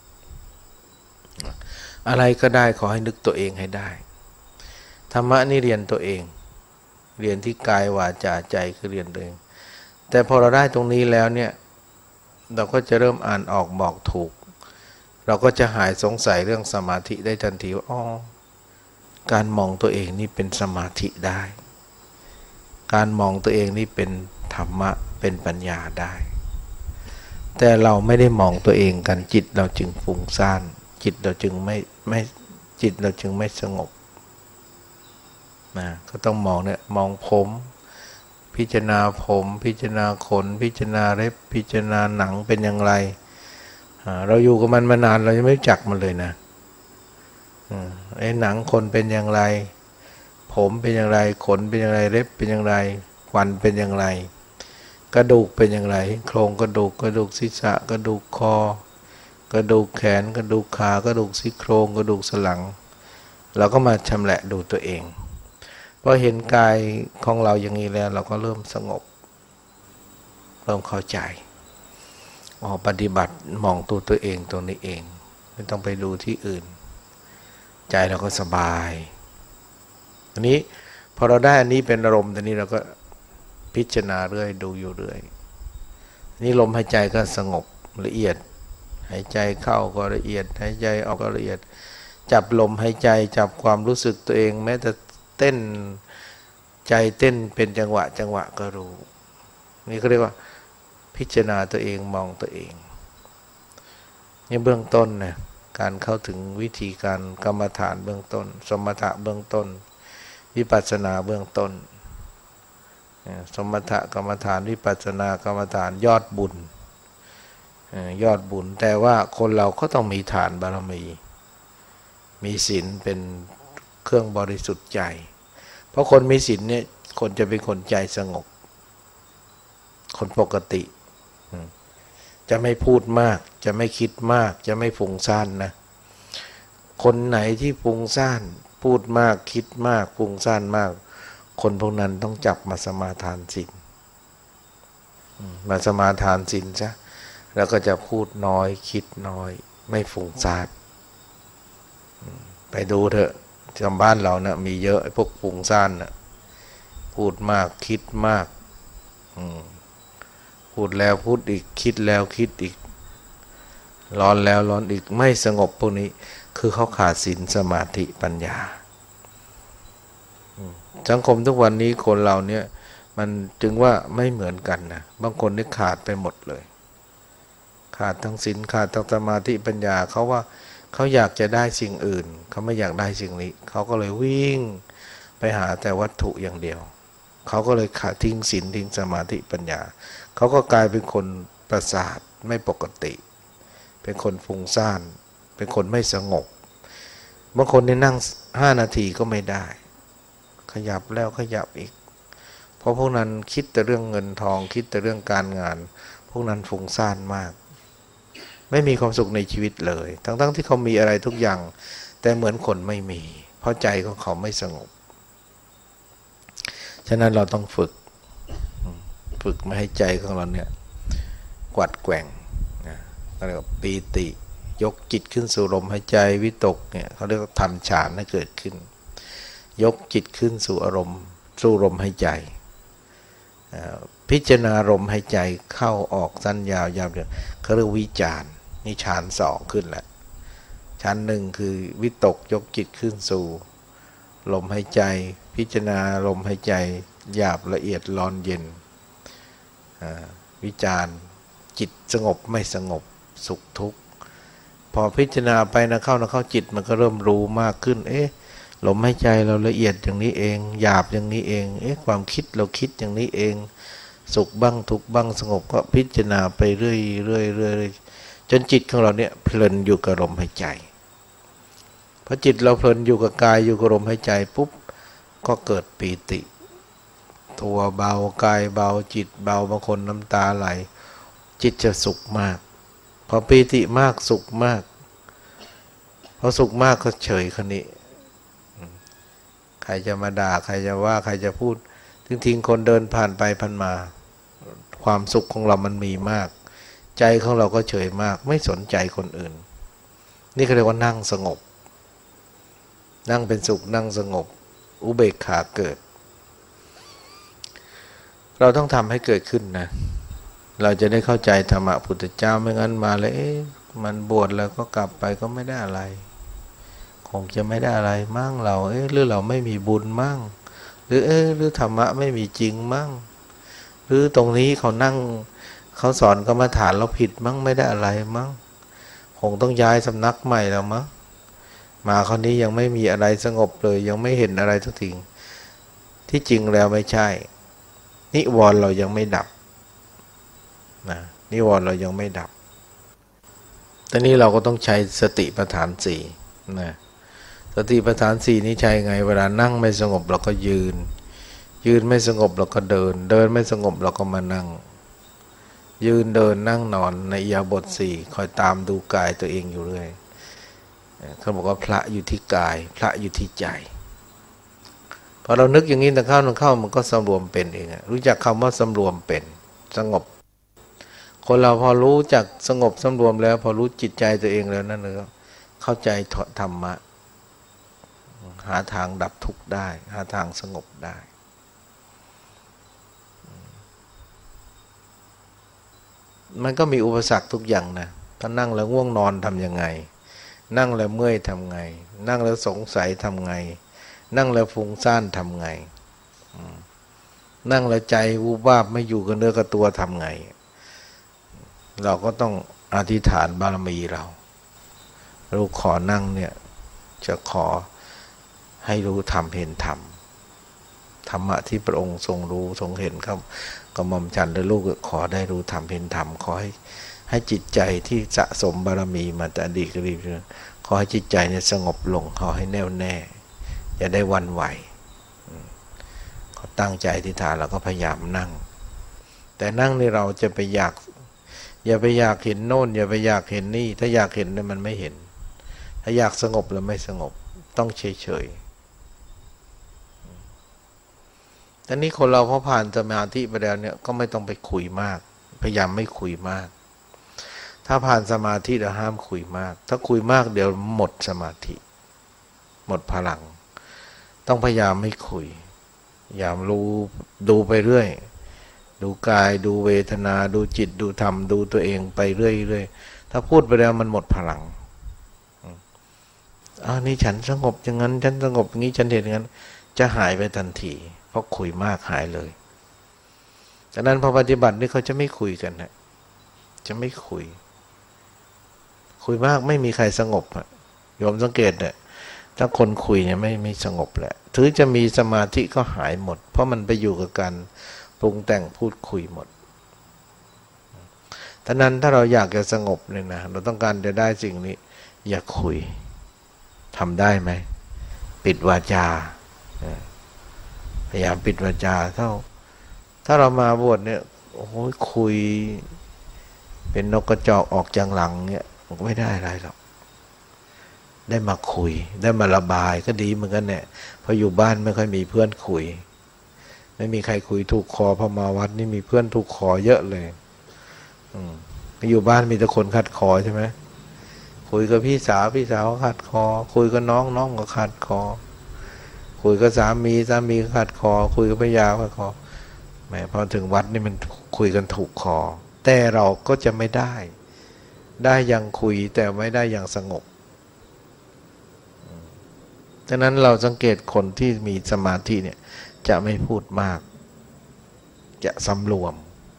อะไรก็ได้ขอให้นึกตัวเองให้ได้ธรรมะนี่เรียนตัวเองเรียนที่กายวาจาใจคือเรียนตัวเองแต่พอเราได้ตรงนี้แล้วเนี่ยเราก็จะเริ่มอ่านออกบอกถูกเราก็จะหายสงสัยเรื่องสมาธิได้ทันทีว่าอ๋อการมองตัวเองนี่เป็นสมาธิได้การมองตัวเองนี่เป็นธรรมะเป็นปัญญาได้แต่เราไม่ได้มองตัวเองกันจิตเราจึงฟุ้งซ่านจิตเราจึงไม่ไม่จิตเราจึงไม่สงบนะก็ต้องมองเนี่ยมองผมพิจารณาผมพิจารณาขนพิจารณาเล็บพิจารณาหนังเป็นอย่างไรเราอยู่กับมันมานานเรายังไม่รู้จักมันเลยนะไอ้หนังคนเป็นอย่างไรผมเป็นอย่างไรขนเป็นอย่างไรเล็บเป็นอย่างไรฟันเป็นอย่างไรกระดูกเป็นอย่างไรโครงกระดูกกระดูกศีรษะกระดูกคอกระดูกแขนกระดูกขากระดูกซี่โครงกระดูกสันหลังเราก็มาชำแหละดูตัวเองพอเห็นกายของเราอย่างนี้แล้วเราก็เริ่มสงบเริ่มเข้าใจอ๋อปฏิบัติมองตัวตัวเองตรงนี้เองไม่ต้องไปดูที่อื่นใจเราก็สบายอันนี้พอเราได้อันนี้เป็นอารมณ์ตอนนี้เราก็พิจารณาเรื่อยดูอยู่เรื่อยนี่ลมหายใจก็สงบละเอียดหายใจเข้าก็ละเอียดหายใจออกก็ละเอียดจับลมหายใจจับความรู้สึกตัวเองแม้แต่เต้นใจเต้นเป็นจังหวะจังหวะก็รู้นี่เขาเรียกว่าพิจารณาตัวเองมองตัวเองนี่เบื้องต้นนะการเข้าถึงวิธีการกรรมฐานเบื้องต้นสมถะเบื้องต้นวิปัสสนาเบื้องต้นสมถะกรรมฐานวิปัสสนากรรมฐานยอดบุญยอดบุญแต่ว่าคนเราก็ต้องมีฐานบารมีมีศีลเป็นเครื่องบริสุทธิ์ใจเพราะคนมีศีลเนี่ยคนจะเป็นคนใจสงบคนปกติจะไม่พูดมากจะไม่คิดมากจะไม่ฟุ้งซ่านนะคนไหนที่ฟุ้งซ่านพูดมากคิดมากฟุ้งซ่านมากคนพวกนั้นต้องจับมาสมาทานศีลมาสมาทานศีลซะแล้วก็จะพูดน้อยคิดน้อยไม่ฟุ้งซ่านไปดูเถอะชาวบ้านเรานะมีเยอะไอ้พวกฟุ้งซ่านนะพูดมากคิดมากพูดแล้วพูดอีกคิดแล้วคิดอีกร้อนแล้วร้อนอีกไม่สงบพวกนี้คือเขาขาดศีลสมาธิปัญญาสังคมทุกวันนี้คนเราเนี่ยมันจึงว่าไม่เหมือนกันนะบางคนนี่ขาดไปหมดเลยขาดทั้งศีลขาดทั้งสมาธิปัญญาเขาว่าเขาอยากจะได้สิ่งอื่นเขาไม่อยากได้สิ่งนี้เขาก็เลยวิ่งไปหาแต่วัตถุอย่างเดียวเขาก็เลยขาดทิ้งศีลทิ้งสมาธิปัญญาเขาก็กลายเป็นคนประสาทไม่ปกติเป็นคนฟุ้งซ่านเป็นคนไม่สงบบางคนนี่นั่งห้านาทีก็ไม่ได้ขยับแล้วขยับอีกเพราะพวกนั้นคิดแต่เรื่องเงินทองคิดแต่เรื่องการงานพวกนั้นฟุ้งซ่านมากไม่มีความสุขในชีวิตเลยทั้งๆที่เขามีอะไรทุกอย่างแต่เหมือนคนไม่มีเพราะใจของเขาไม่สงบฉะนั้นเราต้องฝึกฝึกไม่ให้ใจของเราเนี่ยกวัดแกว่งนะเรียกว่าปีติยกจิตขึ้นสู่ลมหายใจวิตกเนี่ยเขาเรียกว่าทำฌานให้เกิดขึ้นยกจิตขึ้นสู่อารมณ์สู่ลมหายใจพิจารณาลมหายใจเข้าออกสั้นยาวยาวเนี่ยเขาเรียกวิจารณ์นี่ฌานสองขึ้นแล้วฌานหนึ่งคือวิตกยกจิตขึ้นสู่ลมหายใจพิจารณาลมหายใจหยาบละเอียดร้อนเย็นวิจารณ์จิตสงบไม่สงบสุขทุกข์พอพิจารณาไปนะเข้านะเข้าจิตมันก็เริ่มรู้มากขึ้นเอ๊ะลมหายใจเราละเอียดอย่างนี้เองหยาบอย่างนี้เองเอ๊ะความคิดเราคิดอย่างนี้เองสุขบ้างทุกข์บ้างสงบก็พิจารณาไปเรื่อยเรื่อยเรื่อยจนจิตของเราเนี่ยเพลินอยู่กับลมหายใจพอจิตเราเพลินอยู่กับกายอยู่กับลมหายใจปุ๊บก็เกิดปีติตัวเบากายเบาจิตเบาบางคนน้ำตาไหลจิตจะสุขมากพอปีติมากสุขมากพอสุขมากก็เฉยคนนี้ใครจะมาด่าใครจะว่าใครจะพูดทิ้งๆคนเดินผ่านไปผ่านมาความสุขของเรามันมีมากใจของเราก็เฉยมากไม่สนใจคนอื่นนี่เขาเรียกว่านั่งสงบนั่งเป็นสุขนั่งสงบอุเบกขาเกิดเราต้องทำให้เกิดขึ้นนะเราจะได้เข้าใจธรรมะพุทธเจ้าไม่งั้นมาเลยเอ๊ะมันบวชแล้วก็กลับไปก็ไม่ได้อะไรคงจะไม่ได้อะไรมั่งเราเอ๊ะหรือเราไม่มีบุญมั่งหรือเอ๊ะหรือธรรมะไม่มีจริงมั่งหรือตรงนี้เขานั่งเขาสอนกรรมฐานเราผิดมั้งไม่ได้อะไรมั้งคงต้องย้ายสำนักใหม่แล้วมั้งมาคราวนี้ยังไม่มีอะไรสงบเลยยังไม่เห็นอะไรทุกทีที่จริงแล้วไม่ใช่นิวรณ์เรายังไม่ดับนะนิวรณ์เรายังไม่ดับตอนนี้เราก็ต้องใช้สติปัฏฐานสี่นะสติปัฏฐานสี่นี้ใช้ไงเวลานั่งไม่สงบเราก็ยืนยืนไม่สงบเราก็เดินเดินไม่สงบเราก็มานั่งยืนเดินนั่งนอนในอิริยาบถสี่คอยตามดูกายตัวเองอยู่เรื่อยเขาบอกว่าพระอยู่ที่กายพระอยู่ที่ใจพอเรานึกอย่างนี้แต่เข้ามันเข้ามันก็สำรวมเป็นเองรู้จักคำว่าสำรวมเป็นสงบคนเราพอรู้จักสงบสำรวมแล้วพอรู้จิตใจตัวเองแล้วนั่นเลยเข้าใจธรรมะหาทางดับทุกข์ได้หาทางสงบได้มันก็มีอุปสรรคทุกอย่างนะถ้านั่งแล้วง่วงนอนทำยังไงนั่งแล้วเมื่อยทำไงนั่งแล้วสงสัยทำไงนั่งแล้วฟุ้งซ่านทำไงนั่งแล้วใจวูบวาบไม่อยู่กับเนื้อกับตัวทำไงเราก็ต้องอธิษฐานบารมีเราเราขอนั่งเนี่ยจะขอให้รู้ธรรมเห็นธรรมธรรมะที่พระองค์ทรงรู้ทรงเห็นครับกระหม่อมฉันและลูกขอได้รู้ธรรมเห็นธรรมขอให้ให้จิตใจที่สะสมบารมีมาแต่อดีตก็ดีขอให้จิตใจเนี่ยสงบลงขอให้แน่วแน่อย่าได้วันไหวเขาตั้งใจอธิษฐานแล้วก็พยายามนั่งแต่นั่งนี่เราจะไปอยากอย่าไปอยากเห็นโน่นอย่าไปอยากเห็นนี่ถ้าอยากเห็นเนี่ยมันไม่เห็นถ้าอยากสงบแล้วไม่สงบต้องเฉยเฉยตอนนี้คนเราพอผ่านสมาธิไปแล้วเนี่ยก็ไม่ต้องไปคุยมากพยายามไม่คุยมากถ้าผ่านสมาธิเราห้ามคุยมากถ้าคุยมากเดี๋ยวหมดสมาธิหมดพลังต้องพยายามไม่คุยพยายามรู้ดูไปเรื่อยดูกายดูเวทนาดูจิตดูธรรมดูตัวเองไปเรื่อยๆถ้าพูดไปแล้วมันหมดพลังอ่านี่ฉันสงบอย่างนั้นฉันสงบอย่างนี้ฉันเห็นอย่างนั้นจะหายไปทันทีเพราะคุยมากหายเลยดังนั้นพอปฏิบัตินี่เขาจะไม่คุยกันนะจะไม่คุยคุยมากไม่มีใครสงบอ่ะโยมสังเกตเนี่ยถ้าคนคุยเนี่ยไม่ไม่สงบแหละถึงจะมีสมาธิก็หายหมดเพราะมันไปอยู่กับการปรุงแต่งพูดคุยหมดดังนั้นถ้าเราอยากจะสงบเนี่ยนะเราต้องการจะได้สิ่งนี้อย่าคุยทำได้ไหมปิดวาจาพยายามปิดวาจาเท่าถ้าเรามาบวชเนี่ยโอ้โหคุยเป็นนกกระจอกออกจังหลังเนี่ยไม่ได้อะไรหรอกได้มาคุยได้มาระบายก็ดีเหมือนกันเนี่ยพออยู่บ้านไม่ค่อยมีเพื่อนคุยไม่มีใครคุยถูกคอพอมาวัดนี่มีเพื่อนถูกคอเยอะเลยอืมอยู่บ้านมีแต่คนขัดคอใช่ไหมคุยกับพี่สาวพี่สาวก็ขัดคอคุยกับน้องน้องก็ขัดคอคุยกับสามีสามีก็ขัดคอคุยกับภรรยาก็ขัดคอแหมพอถึงวัดนี่มันคุยกันถูกคอแต่เราก็จะไม่ได้ได้อย่างคุยแต่ไม่ได้อย่างสงบดังนั้นเราสังเกตคนที่มีสมาธิเนี่ยจะไม่พูดมากจะสำรวม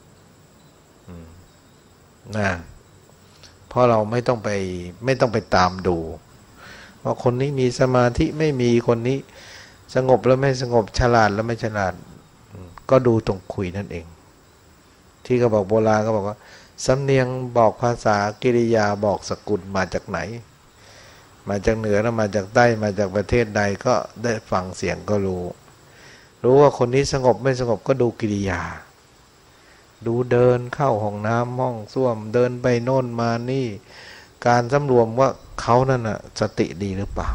นะเพราะเราไม่ต้องไปไม่ต้องไปตามดูว่าคนนี้มีสมาธิไม่มีคนนี้สงบแล้วไม่สงบฉลาดแล้วไม่ฉลาดก็ดูตรงคุยนั่นเองที่เขาบอกโบราณก็บอกว่าสำเนียงบอกภาษากิริยาบอกสกุลมาจากไหนมาจากเหนือแล้วมาจากใต้มาจากประเทศใดก็ได้ฟังเสียงก็รู้รู้ว่าคนนี้สงบไม่สงบก็ดูกิริยาดูเดินเข้าห้องน้ำห้องส้วมเดินไปโน่นมานี่การสำรวมว่าเขานั่นน่ะสติดีหรือเปล่า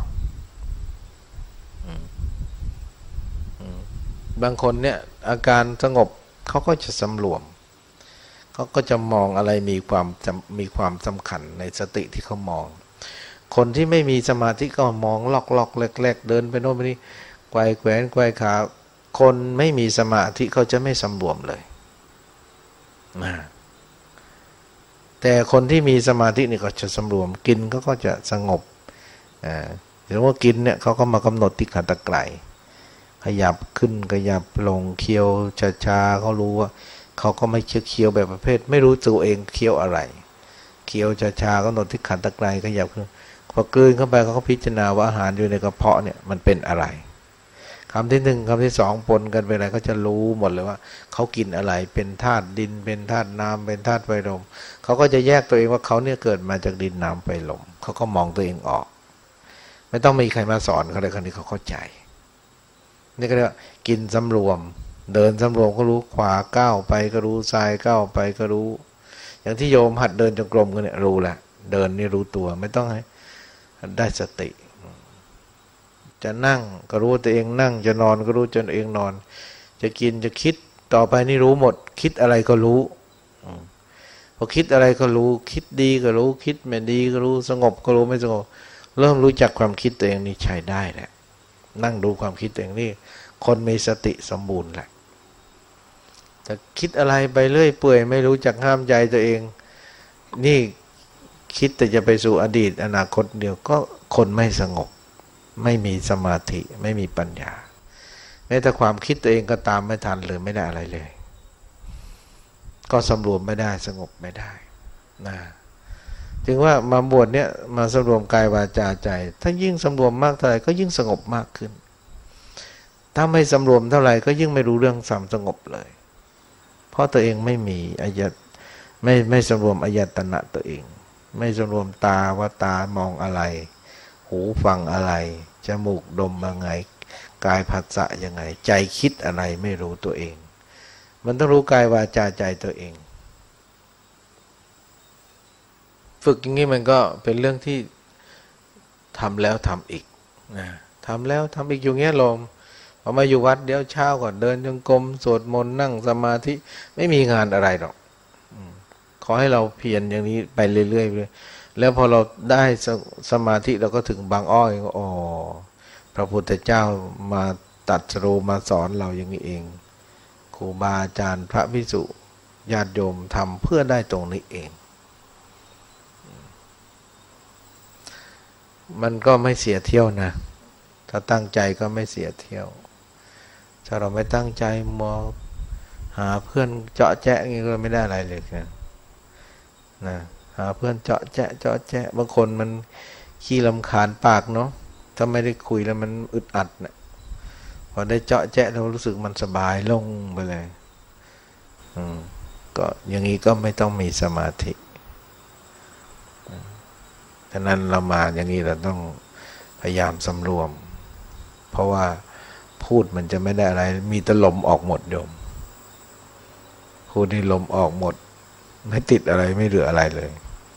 บางคนเนี่ยอาการสงบเขาก็จะสำรวมเขาก็จะมองอะไรมีความมีความสำคัญในสติที่เขามองคนที่ไม่มีสมาธิก็มองลอกๆแรกๆเดินไปโน่นไปนี่ไกวแขวนไกวขาคนไม่มีสมาธิเขาจะไม่สำรวมเลยนะแต่คนที่มีสมาธินี่ก็จะสำรวมกินเขาก็จะสงบอ่าหรือว่ากินเนี่ยเขาก็มากำหนดที่ขันตะไกรขยับขึ้นขยับลงเคี้ยวช้าๆเขารู้ว่าเขาก็ไม่เคี้ยวแบบประเภทไม่รู้ตัวเองเคี้ยวอะไรเคี้ยวชาๆก็นนที่ขันตะไคร้ขยับขึ้นพอกลืนเข้าไปเขาก็พิจารณาว่าอาหารอยู่ในกระเพาะเนี่ยมันเป็นอะไรคำที่หนึ่งคำที่สองปนกันไปอะไรเขาจะรู้หมดเลยว่าเขากินอะไรเป็นธาตุดินเป็นธาตุน้ำเป็นธาตุไฟลมเขาก็จะแยกตัวเองว่าเขาเนี่ยเกิดมาจากดินน้ำไฟลมเขาก็มองตัวเองออกไม่ต้องมีใครมาสอนเขาเลยคนนี้เขาเข้าใจนี่ก็เรียกว่ากินสำรวมเดินสำรวมก็รู้ขวาก้าวไปก็รู้ซ้ายก้าวไปก็รู้อย่างที่โยมหัดเดินจงกรมกันเนี่ยรู้แหละเดินนี่รู้ตัวไม่ต้องให้ได้สติจะนั่งก็รู้ตัวเองนั่งจะนอนก็รู้ตัวเองนอนจะกินจะคิดต่อไปนี่รู้หมดคิดอะไรก็รู้พอคิดอะไรก็รู้คิดดีก็รู้คิดไม่ดีก็รู้สงบก็รู้ไม่สงบเริ่มรู้จักความคิดตัวเองนี่ใช้ได้แหละนั่งดูความคิดตัวเองนี่คนมีสติสมบูรณ์แหละแต่คิดอะไรไปเรื่อยเปื่อยไม่รู้จักห้ามใจตัวเองนี่คิดแต่จะไปสู่อดีตอนาคตเดียวก็คนไม่สงบไม่มีสมาธิไม่มีปัญญาแม้แต่ความคิดตัวเองก็ตามไม่ทันเลยไม่ได้อะไรเลยก็สำรวมไม่ได้สงบไม่ได้นะจึงว่ามาบวชเนี่ยมาสำรวมกายวาจาใจถ้ายิ่งสำรวมมากเท่าไหร่ก็ยิ่งสงบมากขึ้นถ้าไม่สำรวมเท่าไหร่ก็ยิ่งไม่รู้เรื่องความสงบเลยเพราะตัวเองไม่มีอายตไม่ไม่สำรวมอายตนะตัวเองไม่สำรวมตาว่าตามองอะไรหูฟังอะไรจมูกดมยังไงกายผัสสะยังไงใจคิดอะไรไม่รู้ตัวเองมันต้องรู้กายวาจาใจตัวเองฝึกอย่างนี้มันก็เป็นเรื่องที่ทำแล้วทำอีกนะทำแล้วทำอีกอยู่เงี้ยลมพอมาอยู่วัดเดี๋ยวเช้าก่อนเดินจงกรมสวดมนต์นั่งสมาธิไม่มีงานอะไรหรอกขอให้เราเพียรอย่างนี้ไปเรื่อยๆเลยแล้วพอเราได้ส, สมาธิเราก็ถึงบางอ้อยก็อ๋อพระพุทธเจ้ามาตรัสรู้มาสอนเราอย่างนี้เองครูบาอาจารย์พระภิกษุญาติโยมทำเพื่อได้ตรงนี้เองมันก็ไม่เสียเที่ยวนะถ้าตั้งใจก็ไม่เสียเที่ยวถ้าเราไม่ตั้งใจมองหาเพื่อนเจาะแจ๊ะงี้ก็ไม่ได้อะไรเลยนะนะหาเพื่อนเจาะแจ๊ะเจาะแจ๊ะบางคนมันขี้รำคาญปากเนาะถ้าไม่ได้คุยแล้วมันอึดอัดเนี่ยพอได้เจาะแจ๊ะเรารู้สึกมันสบายลงไปเลยอืมก็อย่างนี้ก็ไม่ต้องมีสมาธิฉะนั้นเรามาอย่างนี้เราต้องพยายามสำรวมเพราะว่าพูดมันจะไม่ได้อะไรมีแต่ลมออกหมดโยมพูดนี่ลมออกหมดไม่ติดอะไรไม่เหลืออะไรเลย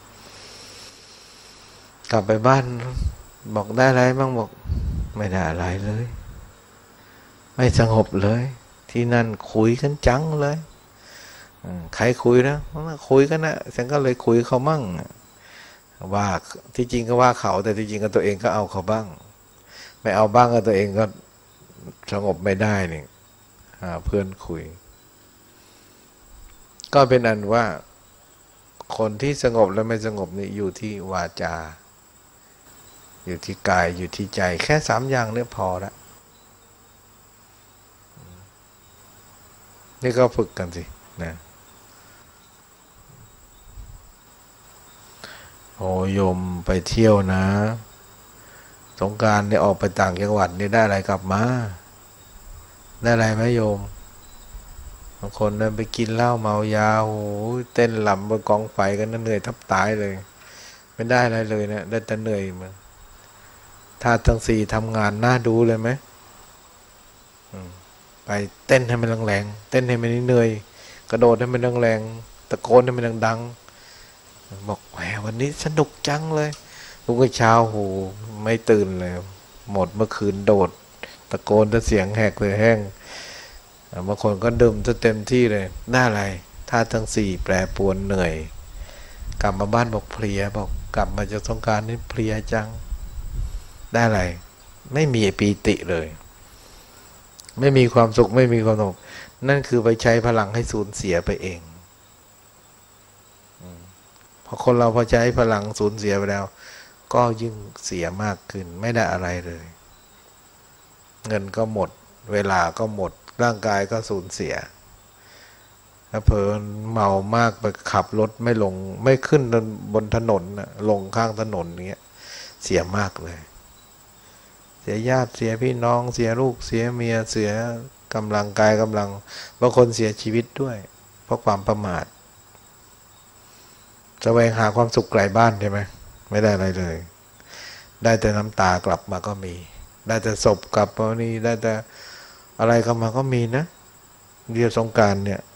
กลับไปบ้านบอกได้อะไรบ้างบอกไม่ได้อะไรเลยไม่สงบเลยที่นั่นคุยกันจังเลยใครคุยนะคุยกันนะฉันก็เลยคุยเขามั่งว่าที่จริงก็ว่าเขาแต่ที่จริงก็ตัวเองก็เอาเขาบ้างไม่เอาบ้างก็ตัวเองก็สงบไม่ได้นี่หาเพื่อนคุยก็เป็นอันว่าคนที่สงบและไม่สงบนี่อยู่ที่วาจาอยู่ที่กายอยู่ที่ใจแค่สามอย่างเนี่ยพอละนี่ก็ฝึกกันสินะโอ้โยมไปเที่ยวนะสงกรานต์เนี่ยออกไปต่างจังหวัดนี่ได้อะไรกลับมาได้อะไรไหมโยมบางคนเนี่ยไปกินเหล้าเมายาโอ้เต้นลำบนกองไฟกันนั่นเหนื่อยทับตายเลยไม่ได้อะไรเลยนะได้แต่เหนื่อยมันธาตุทั้งสี่ทำงานน่าดูเลยไหมไปเต้นให้มันแรงๆเต้นให้มันเหนื่อยกระโดดให้มันแรงๆตะโกนให้มันดังๆบอกแหมวันนี้สนุกจังเลยลุงก็เช้าโหไม่ตื่นเลยหมดเมื่อคืนโดดตะโกนแต่เสียงแหกเลยแห้งบางคนก็ดื่มจนเต็มที่เลยได้อะไรธาตุทั้งสี่แปรปรวนเหนื่อยกลับมาบ้านบอกเพลียบอกกลับมาจากสงกรานต์นี่เพลียจังได้อะไรไม่มีปีติเลยไม่มีความสุขไม่มีความสงบนั่นคือไปใช้พลังให้สูญเสียไปเองพอคนเราพอใช้พลังสูญเสียไปแล้วก็ยิ่งเสียมากขึ้นไม่ได้อะไรเลยเงินก็หมดเวลาก็หมดร่างกายก็สูญเสียแล้วเผลอเมามากไปขับรถไม่ลงไม่ขึ้นบนถนนนะลงข้างถนนเงี้ยเสียมากเลยเสียญาติเสียพี่น้องเสียลูกเสียเมียเสียกำลังกายกำลังบางคนเสียชีวิตด้วยเพราะความประมาทแสวงหาความสุขไกลบ้านใช่ไหมไม่ได้อะไรเลยได้แต่น้ำตากลับมาก็มีได้แต่ศพกลับมานี่ได้แต่อะไรกลับมาก็มีนะเรียกสงกรานต์เนี่ย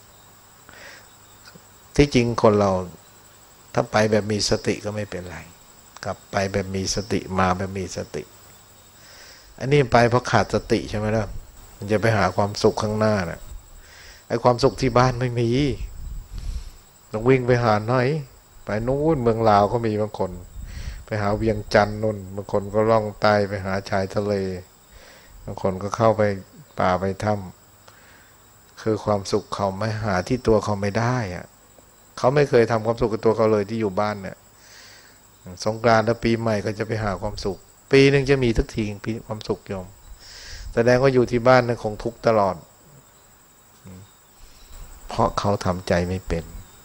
ที่จริงคนเราถ้าไปแบบมีสติก็ไม่เป็นไรกลับไปแบบมีสติมาแบบมีสติอันนี้ไปเพราะขาดสติใช่ไหมล่ะมันจะไปหาความสุขข้างหน้าน่ะไอ้ความสุขที่บ้านไม่มีต้องวิ่งไปหาหน่อยไปนู้นเมืองลาวก็มีบางคนไปหาเวียงจันทร์นู่นบางคนก็ล่องใต้ไปหาชายทะเลบางคนก็เข้าไปป่าไปถ้ำคือความสุขเขาไม่หาที่ตัวเขาไม่ได้อะเขาไม่เคยทำความสุขกับตัวเขาเลยที่อยู่บ้านเนี่ยสงกรานต์และปีใหม่ก็จะไปหาความสุขปีนึงจะมีทุกทีปีความสุขโยมแสดงว่าอยู่ที่บ้านนั้นคงทุกข์ตลอดเพราะเขาทำใจไม่เป็น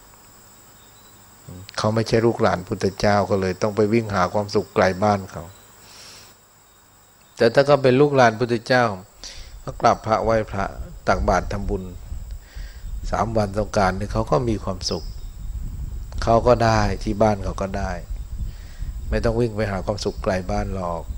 เขาไม่ใช่ลูกหลานพุทธเจ้าก็เลยต้องไปวิ่งหาความสุขไกลบ้านเขาแต่ถ้าเขาเป็นลูกหลานพุทธเจ้าก็กราบพระไหว้พระตักบาตรทำบุญสามวันสงกรานต์นี่เขาก็มีความสุขเขาก็ได้ที่บ้านเขาก็ได้ไม่ต้องวิ่งไปหาความสุขไกลบ้านหรอก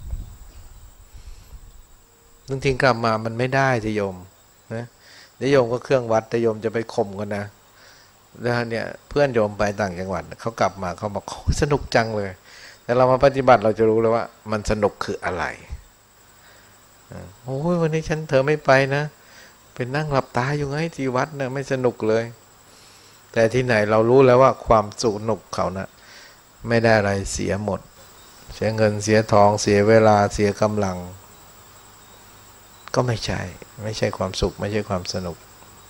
นึกทิ้งกลับมามันไม่ได้จะโยมนะโยมก็เครื่องวัดแต่โยมจะไปข่มกันนะแล้วเนี่ยเพื่อนโยมไปต่างจังหวัดเขากลับมาเขาบอกสนุกจังเลยแต่เรามาปฏิบัติเราจะรู้เลยว่ามันสนุกคืออะไรโอ้ยวันนี้ฉันเธอไม่ไปนะเป็นนั่งหลับตาอยู่ไงที่วัดนะไม่สนุกเลยแต่ที่ไหนเรารู้แล้วว่าความสนุกเขานะไม่ได้อะไรเสียหมดเสียเงินเสียทองเสียเวลาเสียกำลังก็ไม่ใช่ไม่ใช่ความสุขไม่ใช่ความสนุก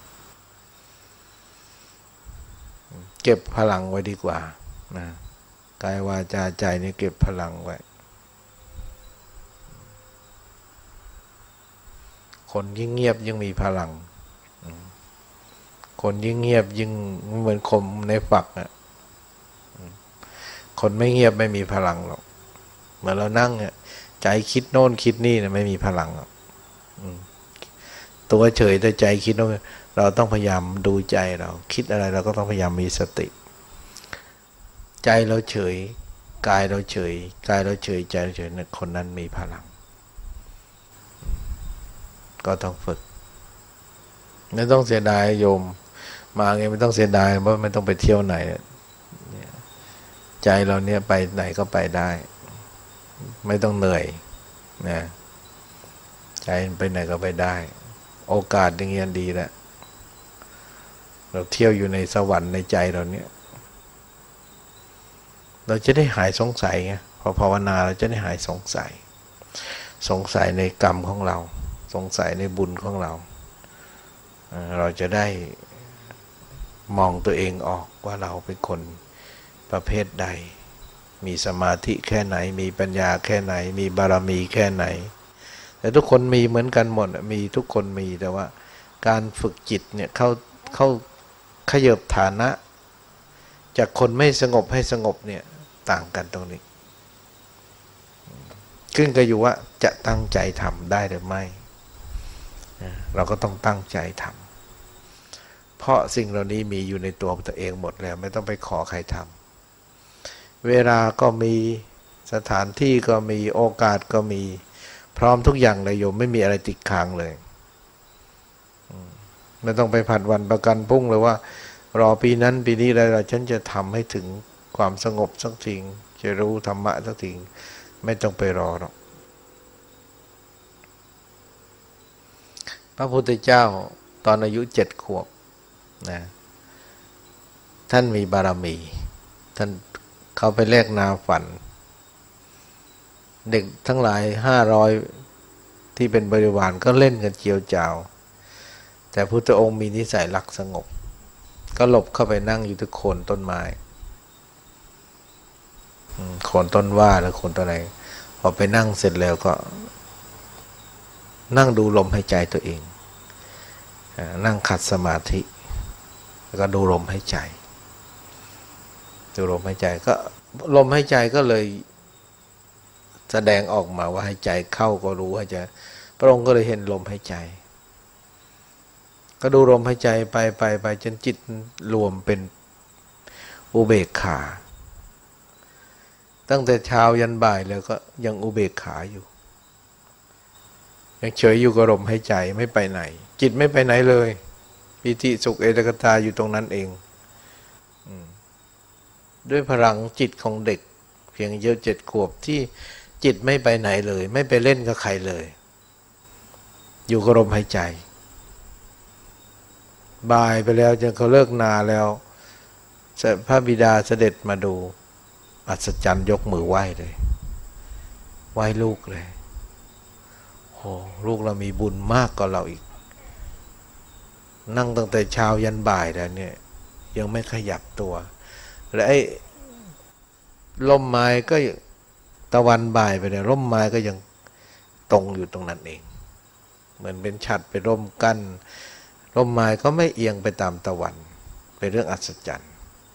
เก็บพลังไว้ดีกว่านะกายวาจาใจนี่เก็บพลังไว้คนยิ่งเงียบยิ่งมีพลังคนยิ่งเงียบยิ่งเหมือนคมในฝักอ่ะคนไม่เงียบไม่มีพลังหรอกเหมือนเรานั่งเนี่ยใจคิดโน่นคิดนี่นะไม่มีพลังหรอกตัวเฉยแต่ใจคิดโน่นเราต้องพยายามดูใจเราคิดอะไรเราก็ต้องพยายามมีสติใจเราเฉยกายเราเฉยกายเราเฉยใจเราเฉยเนี่ยคนนั้นมีพลังก็ต้องฝึกไม่ต้องเสียดายโยมมาไงไม่ต้องเสียดายเพราะไม่ต้องไปเที่ยวไหนใจเราเนี่ยไปไหนก็ไปได้ไม่ต้องเหนื่อยนะใจไปไหนก็ไปได้โอกาสอย่างเงี้ยดีแล้วเราเที่ยวอยู่ในสวรรค์ในใจเราเนี่ยเราจะได้หายสงสัยไงพอภาวนาเราจะได้หายสงสัยสงสัยในกรรมของเราสงสัยในบุญของเราเราจะได้มองตัวเองออกว่าเราเป็นคนประเภทใดมีสมาธิแค่ไหนมีปัญญาแค่ไหนมีบารมีแค่ไหนแต่ทุกคนมีเหมือนกันหมดมีทุกคนมีแต่ว่าการฝึกจิตเนี่ยเข้าเข้าขยับฐานะจากคนไม่สงบให้สงบเนี่ยต่างกันตรงนี้ขึ้นก็อยู่ว่าจะตั้งใจทำได้หรือไม่เราก็ต้องตั้งใจทำเพราะสิ่งเหล่านี้มีอยู่ในตัวตัวเองหมดแล้วไม่ต้องไปขอใครทำเวลาก็มีสถานที่ก็มีโอกาสก็มีพร้อมทุกอย่างเลยโยมไม่มีอะไรติดค้างเลยไม่ต้องไปผัดวันประกันพรุ่งเลยว่ารอปีนั้นปีนี้อะไรฉันจะทำให้ถึงความสงบสักทีจะรู้ธรรมะสักทีไม่ต้องไปรอหรอกพระพุทธเจ้าตอนอายุเจ็ดขวบนะท่านมีบารมีท่านเขาไปแลกนาฝันเด็กทั้งหลายห้าร้อยที่เป็นบริวารก็เล่นกันเจียวจ้าวแต่พุทธองค์มีนิสัยรักสงบก็หลบเข้าไปนั่งอยู่ที่โคนต้นไม้โคนต้นว่าหรือโคนต้นไหนพอไปนั่งเสร็จแล้วก็นั่งดูลมหายใจตัวเองนั่งขัดสมาธิแล้วก็ดูลมหายใจดูลมหายใจก็ลมหายใจก็เลยแสดงออกมาว่าหายใจเข้าก็รู้หายใจพระองค์ก็เลยเห็นลมหายใจก็ดูลมหายใจไปไปไปจนจิตรวมเป็นอุเบกขาตั้งแต่เช้ายันบ่ายแล้วก็ยังอุเบกขาอยู่ยังเฉยอยู่กับลมหายใจไม่ไปไหนจิตไม่ไปไหนเลยปิติสุขเอกคตาอยู่ตรงนั้นเองด้วยพลังจิตของเด็กเพียงเยอะเจ็ดขวบที่จิตไม่ไปไหนเลยไม่ไปเล่นกับใครเลยอยู่กับลมหายใจบ่ายไปแล้วจนเขาเลิกนาแล้วพระบิดาเสด็จมาดูอัศจรรย์ยกมือไหว้เลยไหว้ลูกเลยโอ้ลูกเรามีบุญมากกว่าเราอีกนั่งตั้งแต่เช้ายันบ่ายแล้วเนี่ยยังไม่ขยับตัวและไอ้ร่มไม้ก็ตะวันบ่ายไปเนี่ยร่มไม้ก็ยังตรงอยู่ตรงนั้นเองเหมือนเป็นฉัตรเป็นร่มกั้นร่มไม้ก็ไม่เอียงไปตามตะวันเป็นเรื่องอัศจรรย์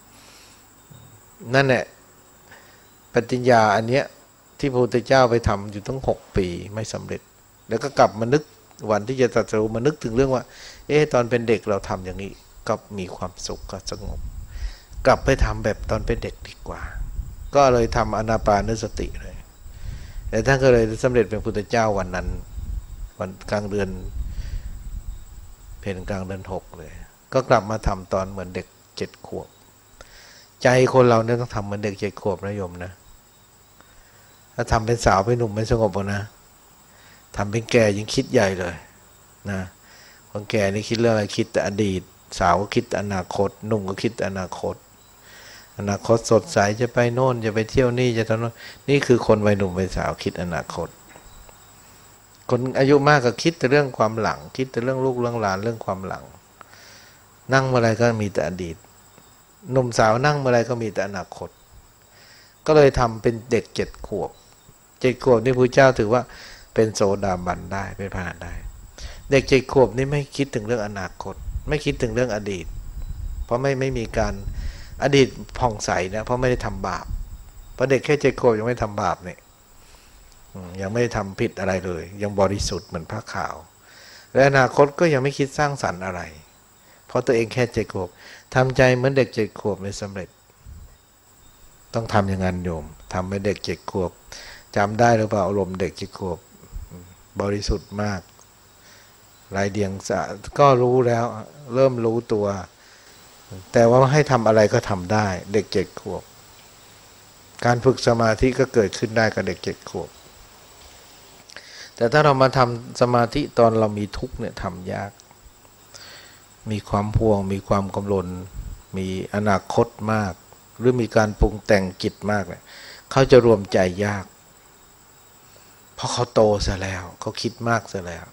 นั่นแหละปฏิญญาอันเนี้ยที่พระพุทธเจ้าไปทำอยู่ตั้งหกปีไม่สำเร็จแล้วก็กลับมานึกวันที่จะตรัสรู้มานึกถึงเรื่องว่าเอ๊ะตอนเป็นเด็กเราทำอย่างนี้ก็มีความสุขก็สงบกลับไปทำแบบตอนเป็นเด็กดีกว่าก็เลยทำอานาปานสติเลยแต่ท่านก็เลยสำเร็จเป็นพุทธเจ้าวันนั้นวันกลางเดือนเพ็ญกลางเดือนหกเลยก็กลับมาทำตอนเหมือนเด็กเจ็ดขวบใจคนเราเนี่ยต้องทำเหมือนเด็กเจ็ดขวบนะโยมนะถ้าทำเป็นสาวเป็นหนุ่มไม่สงบนะทำเป็นแก่ยิ่งคิดใหญ่เลยนะคนแก่นี่คิดเรื่องอะไรคิดแต่อดีตสาวก็คิดอนาคตหนุ่มก็คิดอนาคตอนาคตสดใสจะไปโน่นจะไปเที่ยวนี่จะทำโน่นนี่คือคนวัยหนุ่มวัยสาวคิดอนาคตคนอายุมากก็คิดแต่เรื่องความหลังคิดแต่เรื่องลูกเรื่องหลานเรื่องความหลังนั่งเมื่อไรก็มีแต่อดีตหนุ่มสาวนั่งเมื่อไรก็มีแต่อนาคตก็เลยทำเป็นเด็กเจ็ดขวบเจ็ดขวบนี่พระเจ้าถือว่าเป็นโสดาบันได้เป็นพระอรหันต์ได้เด็กเจ็ดขวบนี่ไม่คิดถึงเรื่องอนาคตไม่คิดถึงเรื่องอดีตเพราะไม่ไม่มีการอดีตผ่องใสนะเพราะไม่ได้ทำบาปเพราะเด็กแค่เจ็ดขวบยังไม่ทำบาปเนี่ยยังไม่ได้ทำผิดอะไรเลยยังบริสุทธิ์เหมือนผ้าขาวและอนาคตก็ยังไม่คิดสร้างสรรค์อะไรเพราะตัวเองแค่เจ็ดขวบทำใจเหมือนเด็กเจ็ดขวบไม่สำเร็จต้องทำอย่างนั้นโยมทำให้เด็กเจ็ดขวบจำได้หรือเปล่าอารมณ์เด็กเจ็ดขวบบริสุทธิ์มากลายเดียงสะก็รู้แล้วเริ่มรู้ตัวแต่ว่าให้ทำอะไรก็ทำได้เด็กเจ็ดขวบการฝึกสมาธิก็เกิดขึ้นได้กับเด็กเจ็ดขวบแต่ถ้าเรามาทำสมาธิตอนเรามีทุกข์เนี่ยทำยากมีความห่วงมีความกังวลมีอนาคตมากหรือมีการปรุงแต่งจิตมากเนี่ยเขาจะรวมใจยากเพราะเขาโตซะแล้วเขาคิดมากซะแล้ว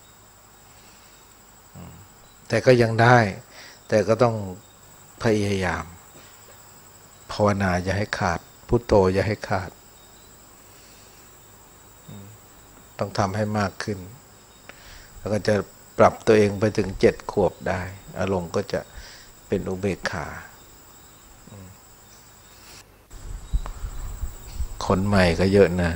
แต่ก็ยังได้แต่ก็ต้องพยายามภาวนาอย่าให้ขาดพุทโธอย่าให้ขาดต้องทำให้มากขึ้นแล้วก็จะปรับตัวเองไปถึงเจ็ดขวบได้อารมณ์ก็จะเป็นอุเบกขาคนใหม่ก็เยอะนะ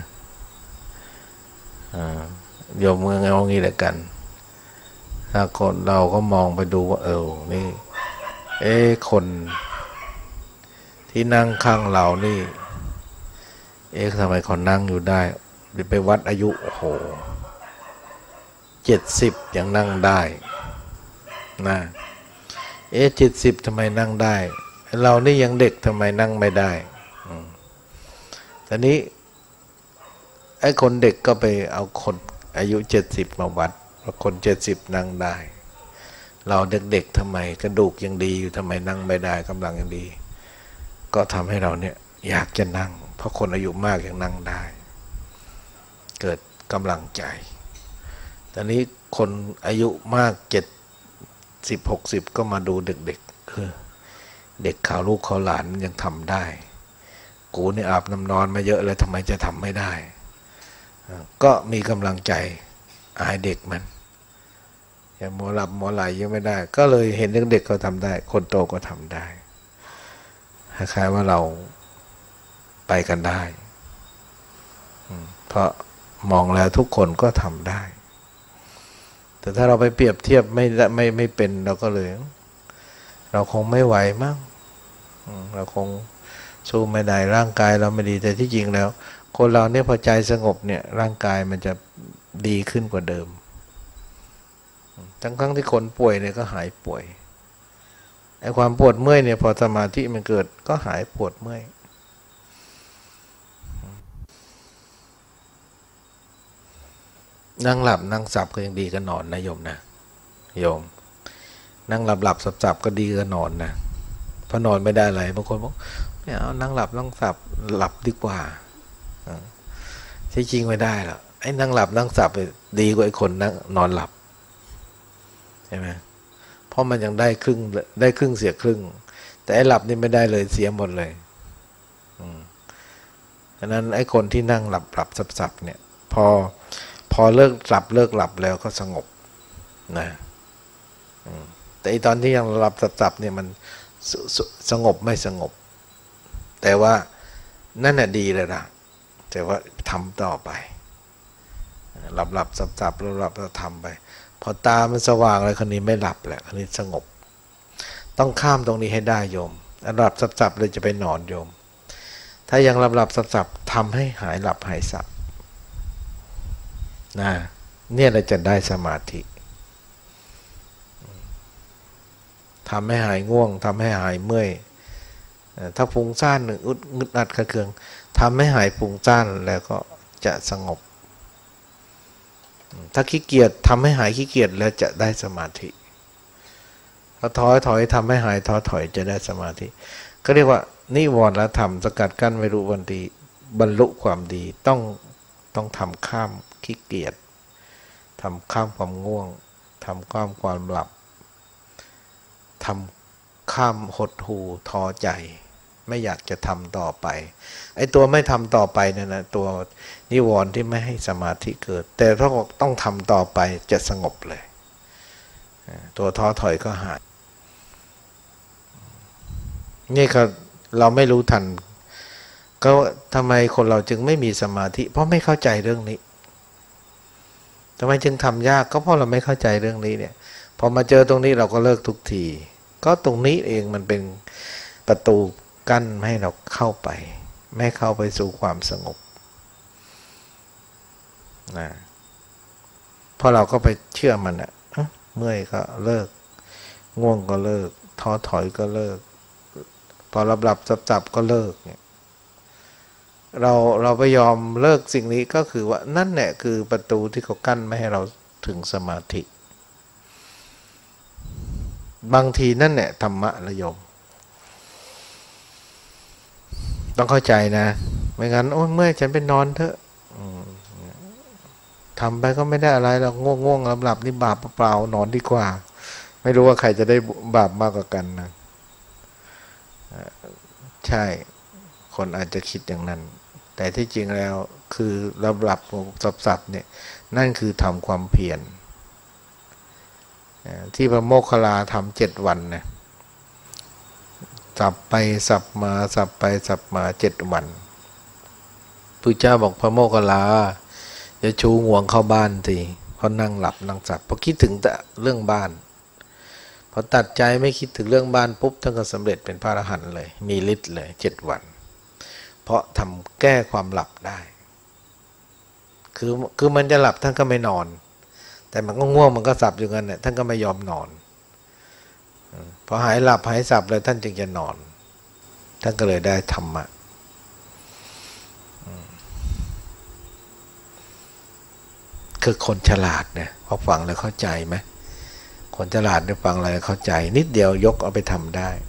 โยมเมืองเอางี้แหละกันถ้าคนเราก็มองไปดูว่าเออนี่เอ๊ะคนที่นั่งข้างเรานี่เอ๊ะทำไมเขานั่งอยู่ได้ไปวัดอายุโอ้โหเจ็ดสิบยังนั่งได้นะเอ๊ะเจ็ดสิบทำไมนั่งได้เรานี่ยังเด็กทำไมนั่งไม่ได้ตอนนี้ไอ้คนเด็กก็ไปเอาคนอายุเจ็ดสิบมาวัดว่าคนเจ็ดสิบนั่งได้เราเด็กๆทำไมกระดูกยังดีอยู่ทำไมนั่งไม่ได้กำลังยังดีก็ทำให้เราเนี่ยอยากจะนั่งเพราะคนอายุมากยังนั่งได้เกิดกำลังใจตอนนี้คนอายุมากเจ็ดสิบหกสิบก็มาดูเด็กๆเออเด็กข่าวลูกข่าวหลานยังทำได้กูนี่อาบน้ำนอนมาเยอะแล้วทำไมจะทำไม่ได้ก็มีกำลังใจอายเด็กมันอย่างหมอหลับหมอไหลยังไม่ได้ก็เลยเห็นเด็กๆเขาทำได้คนโตก็ทำได้คล้ายๆว่าเราไปกันได้เพราะมองแล้วทุกคนก็ทำได้แต่ถ้าเราไปเปรียบเทียบไม่ไม่ไม่เป็นเราก็เลยเราคงไม่ไหวมั้งเราคงสู้ไม่ได้ร่างกายเราไม่ดีแต่ที่จริงแล้วคนเราเนี่ยพอใจสงบเนี่ยร่างกายมันจะดีขึ้นกว่าเดิมทั้งทั้งที่คนป่วยเนี่ยก็หายป่วยไอ้ความปวดเมื่อยเนี่ยพอสมาธิมันเกิดก็หายปวดเมื่อยนั่งหลับนั่งสับก็ยังดีก็นอนนะโยมนะโยมนั่งหลับหลับสับสับก็ดีก็นอนนะเพราะนอนไม่ได้อะไรบางคนบอกไม่เอานั่งหลับนั่งสับหลับดีกว่าที่จริงไม่ได้หรอกไอ้นั่งหลับนั่งสับดีกว่าไอ้คนนั่งนอนหลับใช่ไหมเพราะมันยังได้ครึ่งได้ครึ่งเสียครึ่งแต่ไอ้หลับนี่ไม่ได้เลยเสียหมดเลยดังนั้นไอ้คนที่นั่งหลับหลับสับสับเนี่ยพอพอเลิกหลับเลิกหลับแล้วก็สงบนะแต่ตอนที่ยังหลับสับๆเนี่ยมันสสงบไม่สงบแต่ว่านั่นน่ะดีเลยนะแต่ว่าทำต่อไปหลับหลับสับๆแล้วหลับแล้วทำไปพอตามันสว่างเลยคนนี้ไม่หลับแหละคนนี้สงบต้องข้ามตรงนี้ให้ได้โยมหลับสับๆเลยจะไปนอนโยมถ้ายังหลับหลับสับๆทำให้หายหลับหายสับนะเนี่ยเราจะได้สมาธิทำให้หายง่วงทำให้หายเมื่อยถ้าฟุ้งซ่านอึดงึดอัดกระเคืองทำให้หายฟุ้งซ่านแล้วก็จะสงบถ้าขี้เกียจทำให้หายขี้เกียจแล้วจะได้สมาธิถ้าท้อถอยทำให้หายท้อถอยจะได้สมาธิก็เรียกว่านิวรณธรรมสกัดกั้นไม่รู้วันดีบรรลุความดีต้องต้องทำข้ามขี้เกียจทำข้ามความง่วงทำข้ามความหลับทำข้ามหดหู่ท้อใจไม่อยากจะทำต่อไปไอ้ตัวไม่ทำต่อไปเนี่ยนะตัวนิวรณ์ที่ไม่ให้สมาธิเกิดแต่ถ้าต้องทำต่อไปจะสงบเลยตัวท้อถอยก็หายนี่ก็เราไม่รู้ทันก็ทำไมคนเราจึงไม่มีสมาธิเพราะไม่เข้าใจเรื่องนี้ทำไมจึงทำยากก็เพราะเราไม่เข้าใจเรื่องนี้เนี่ยพอมาเจอตรงนี้เราก็เลิกทุกทีก็ตรงนี้เองมันเป็นประตูกั้นไม่ให้เราเข้าไปไม่เข้าไปสู่ความสงบนะเพราะเราก็ไปเชื่อมันอะเมื่อยก็เลิกง่วงก็เลิกท้อถอยก็เลิกพอหลับหลับจับๆก็เลิกเนี่ยเราเราไปยอมเลิกสิ่งนี้ก็คือว่านั่นแหละคือประตูที่เขากั้นไม่ให้เราถึงสมาธิบางทีนั่นแหละธรรมะระยมต้องเข้าใจนะไม่งั้นโอ้ยเมื่อยฉันไปนอนเถอะทำไปก็ไม่ได้อะไรหรอกง่วงง่วงหลับหลับนี่บาปเปล่านอนดีกว่าไม่รู้ว่าใครจะได้บาปมากกว่ากันนะใช่คนอาจจะคิดอย่างนั้นแต่ที่จริงแล้วคือหลับหลับสับๆเนี่ยนั่นคือทำความเพียรที่พระโมคคัลลาทำเจ็ดวันนะสับไปสับมาสับไปสับมาเจ็ดวันพุทธเจ้าบอกพระโมคคัลลาอย่าชูงวงเข้าบ้านสิเพราะนั่งหลับนั่งสับเพราะคิดถึงแต่เรื่องบ้านพอตัดใจไม่คิดถึงเรื่องบ้านปุ๊บท่านก็สำเร็จเป็นพระอรหันต์เลยมีฤทธิ์เลยเจ็ดวันเพราะทำแก้ความหลับได้คือคือมันจะหลับท่านก็ไม่นอนแต่มันก็ง่วงมันก็สับอยู่งั้นเนี่ยท่านก็ไม่ยอมนอนพอหายหลับหายสับเลยท่านจึงจะนอนท่านก็เลยได้ธรรมะคือคนฉลาดเนี่ยพอฟังแล้วเข้าใจไหมคนฉลาดได้ฟังอะไรเข้าใจนิดเดียวยกเอาไปทำได้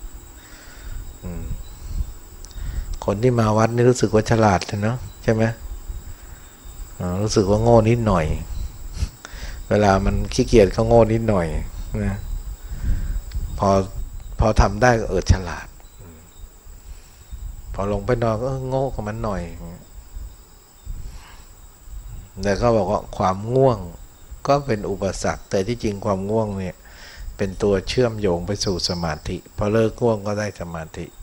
คนที่มาวัดนี่รู้สึกว่าฉลาดเลยเนาะใช่ไหมรู้สึกว่าโง่นิดหน่อยเวลามันขี้เกียจเขาโง่นิดหน่อยนะพอพอทำได้ก็เออฉลาดพอลงไปนอนก็โง่กับมันหน่อยแต่ก็บอกว่าความง่วงก็เป็นอุปสรรคแต่ที่จริงความง่วงเนี่ยเป็นตัวเชื่อมโยงไปสู่สมาธิพอเลิกง่วงก็ได้สมาธิ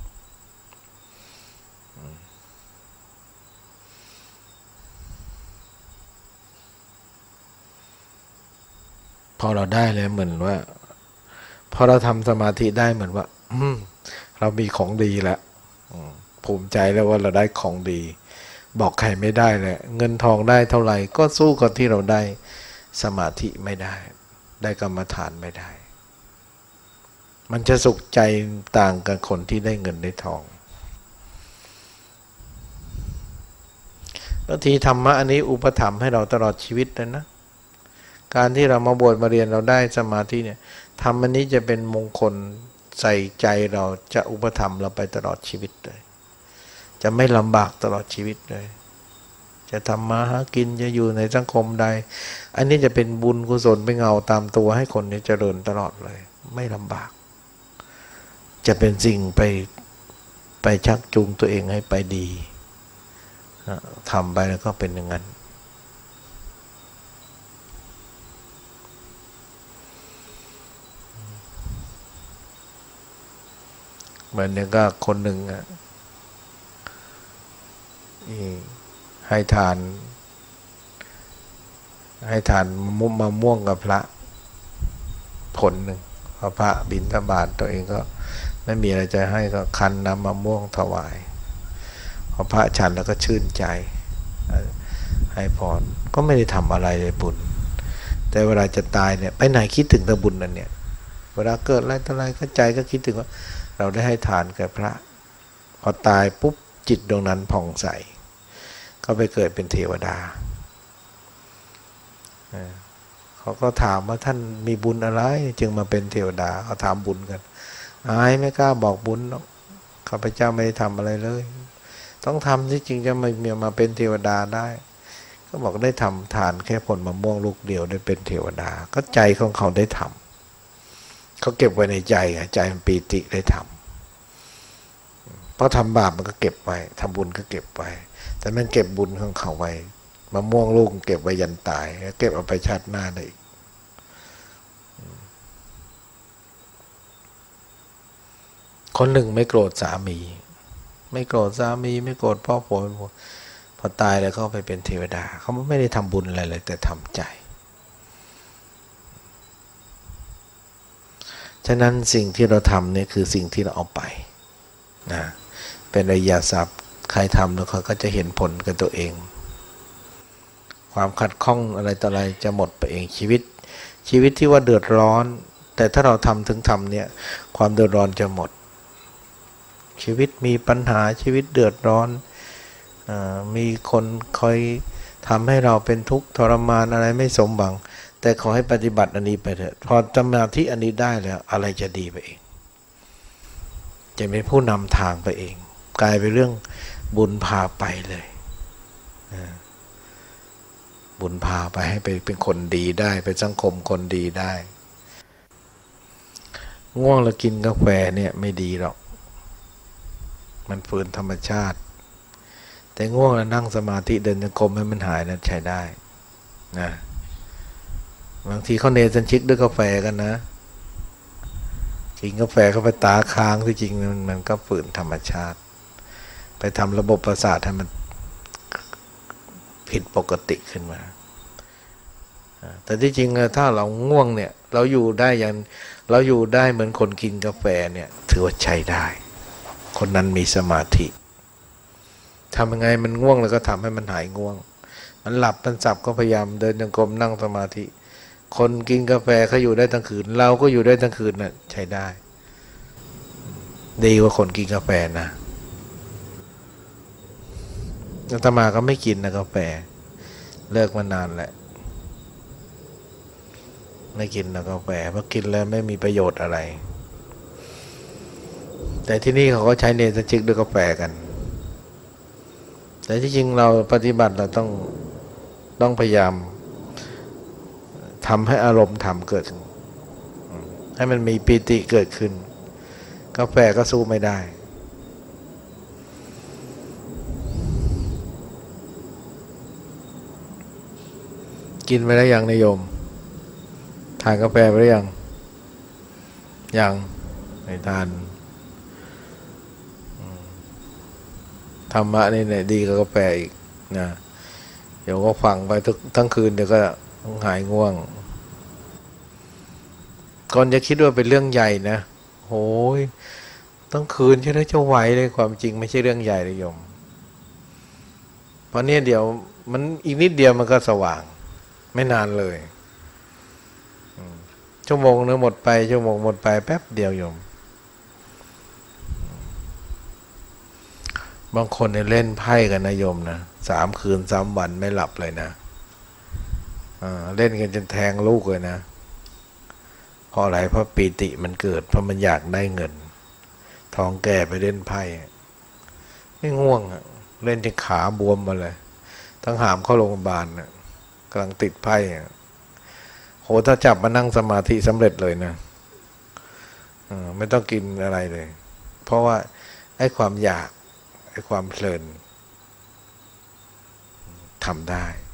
พอเราได้แล้วเหมือนว่าพอเราทำสมาธิได้เหมือนว่าเรามีของดีแล้วภูมิใจแล้วว่าเราได้ของดีบอกใครไม่ได้เลยเงินทองได้เท่าไหร่ก็สู้กับที่เราได้สมาธิไม่ได้ได้กรรมฐานไม่ได้มันจะสุขใจต่างกับคนที่ได้เงินได้ทองบางทีธรรมะอันนี้อุปถัมภ์ให้เราตลอดชีวิตเลยนะการที่เรามาบวชมาเรียนเราได้สมาธิเนี่ยธรรมอันนี้จะเป็นมงคลใส่ใจเราจะอุปถัมภ์เราไปตลอดชีวิตเลยจะไม่ลำบากตลอดชีวิตเลยจะทำมาหากินจะอยู่ในสังคมใดอันนี้จะเป็นบุญกุศลเป็นเงาตามตัวให้คนนี้เจริญตลอดเลยไม่ลำบากจะเป็นสิ่งไปไปชักจูงตัวเองให้ไปดีทำไปแล้วก็เป็นอย่างนั้นเหมือนอย่างก็คนหนึ่งอ่ะให้ทานให้ทานมุมมะม่วงกับพระผลหนึ่งพอพระบิณฑบาตตัวเองก็ไม่มีอะไรจะให้ก็คั้นน้ำมะม่วงถวายพอพระฉันแล้วก็ชื่นใจให้พรก็ไม่ได้ทำอะไรเลยบุญแต่เวลาจะตายเนี่ยไปไหนคิดถึงแต่บุญนั่นเนี่ยเวลาเกิดอะไรต่ออะไรก็ใจก็คิดถึงว่าเราได้ให้ทานแก่พระพอตายปุ๊บจิตดวงนั้นผ่องใสก็ไปเกิดเป็นเทวดาเขาก็ถามว่าท่านมีบุญอะไรจึงมาเป็นเทวดาเขาถามบุญกันอายไม่กล้าบอกบุญหรอกข้าพเจ้าไม่ได้ทำอะไรเลยต้องทำที่จริงจะไม่มีมาเป็นเทวดาได้ก็บอกได้ทำทานแค่ผลมะม่วงลูกเดียวได้เป็นเทวดาก็ใจของเขาได้ทำเขาเก็บไว้ในใจใจมันปีติได้ทำเพราะทำบาปมันก็เก็บไว้ทำบุญก็เก็บไว้แต่มันเก็บบุญของเขาไว้มะม่วงลูกเก็บไว้ยันตายเก็บเอาไปชาติหน้าได้อีกคนหนึ่งไม่โกรธสามีไม่โกรธสามีไม่โกรธพ่อผัวพอตายแล้วก็ไปเป็นเทวดาเขาไม่ได้ทำบุญอะไรเลยแต่ทำใจฉะนั้นสิ่งที่เราทำเนี่ยคือสิ่งที่เราเอาไปนะเป็นอริยทรัพย์ใครทำแล้วเขาก็จะเห็นผลกับตัวเองความขัดข้องอะไรต่ออะไรจะหมดไปเองชีวิตชีวิตที่ว่าเดือดร้อนแต่ถ้าเราทำถึงทำเนี่ยความเดือดร้อนจะหมดชีวิตมีปัญหาชีวิตเดือดร้อนอ่ามีคนคอยทำให้เราเป็นทุกข์ทรมานอะไรไม่สมหวังแต่ขอให้ปฏิบัติอันนี้ไปเถอะพอสมาธิอันนี้ได้แล้วอะไรจะดีไปเองจะเป็นผู้นำทางไปเองกลายเป็นเรื่องบุญพาไปเลยบุญพาไปให้ไปเป็นคนดีได้เป็นสังคมคนดีได้ง่วงแล้วกินกาแฟเนี่ยไม่ดีหรอกมันฝืนธรรมชาติแต่ง่วงแล้วนั่งสมาธิเดินจงกรมให้มันหายนั้นใช้ได้นะบางทีเขาเนสัญชิกด้วยกาแฟกันนะกินกาแฟเข้าไปตาค้างที่จริงมันมันก็ฝืนธรรมชาติไปทำระบบประสาทให้มันผิดปกติขึ้นมาแต่ที่จริงถ้าเราง่วงเนี่ยเราอยู่ได้อย่างเราอยู่ได้เหมือนคนกินกาแฟเนี่ยถือว่าใช้ได้คนนั้นมีสมาธิทำยังไงมันง่วงแล้วก็ทำให้มันหายง่วงมันหลับมันสับก็พยายามเดินจงกรมนั่งสมาธิคนกินกาแฟเขาอยู่ได้ทั้งคืนเราก็อยู่ได้ทั้งคืนน่ะใช้ได้ดีกว่าคนกินกาแฟนะอาตมาก็ไม่กินนะกาแฟเลิกมานานแหละไม่กินนะกาแฟเพราะกินแล้วไม่มีประโยชน์อะไรแต่ที่นี่เขาก็ใช้เนสชิกด้วยกาแฟกันแต่ที่จริงเราปฏิบัติเราต้องต้องพยายามทำให้อารมณ์ธรรมเกิดให้มันมีปีติเกิดขึ้นกาแฟก็สู้ไม่ได้กินไปแล้วยังนิยมานกาแฟไปหรือยังยังไม่ทานธรรมะนี่เนี่ยดีกว่ากาแฟอีกนะเดี๋ยวก็ฟังไปทุกทั้งคืนเดี๋ยวก็หายง่วงก่อนจะคิดว่าเป็นเรื่องใหญ่นะโอ้ยตั้งคืนใช่ไหมจะไหวเลยความจริงไม่ใช่เรื่องใหญ่เลยโยมเพราะเนี่ยเดี๋ยวมันอีกนิดเดียวมันก็สว่างไม่นานเลยชั่วโมงนึงหมดไปชั่วโมงหมดไปแป๊บเดียวโยมบางคนเนี่ยเล่นไพ่กันนะโยมนะสามคืนสามวันไม่หลับเลยนะเล่นกันจนแทงลูกเลยนะเพราะอะไรเพราะปีติมันเกิดเพราะมันอยากได้เงินท้องแก่ไปเล่นไพ่ไม่ง่วงอะเล่นจนขาบวมมาเลยทั้งหามเข้าโรงพยาบาลนะกำลังติดไพ่โหถ้าจับมานั่งสมาธิสำเร็จเลยนะไม่ต้องกินอะไรเลยเพราะว่าไอ้ความอยากไอ้ความเพลินทำได้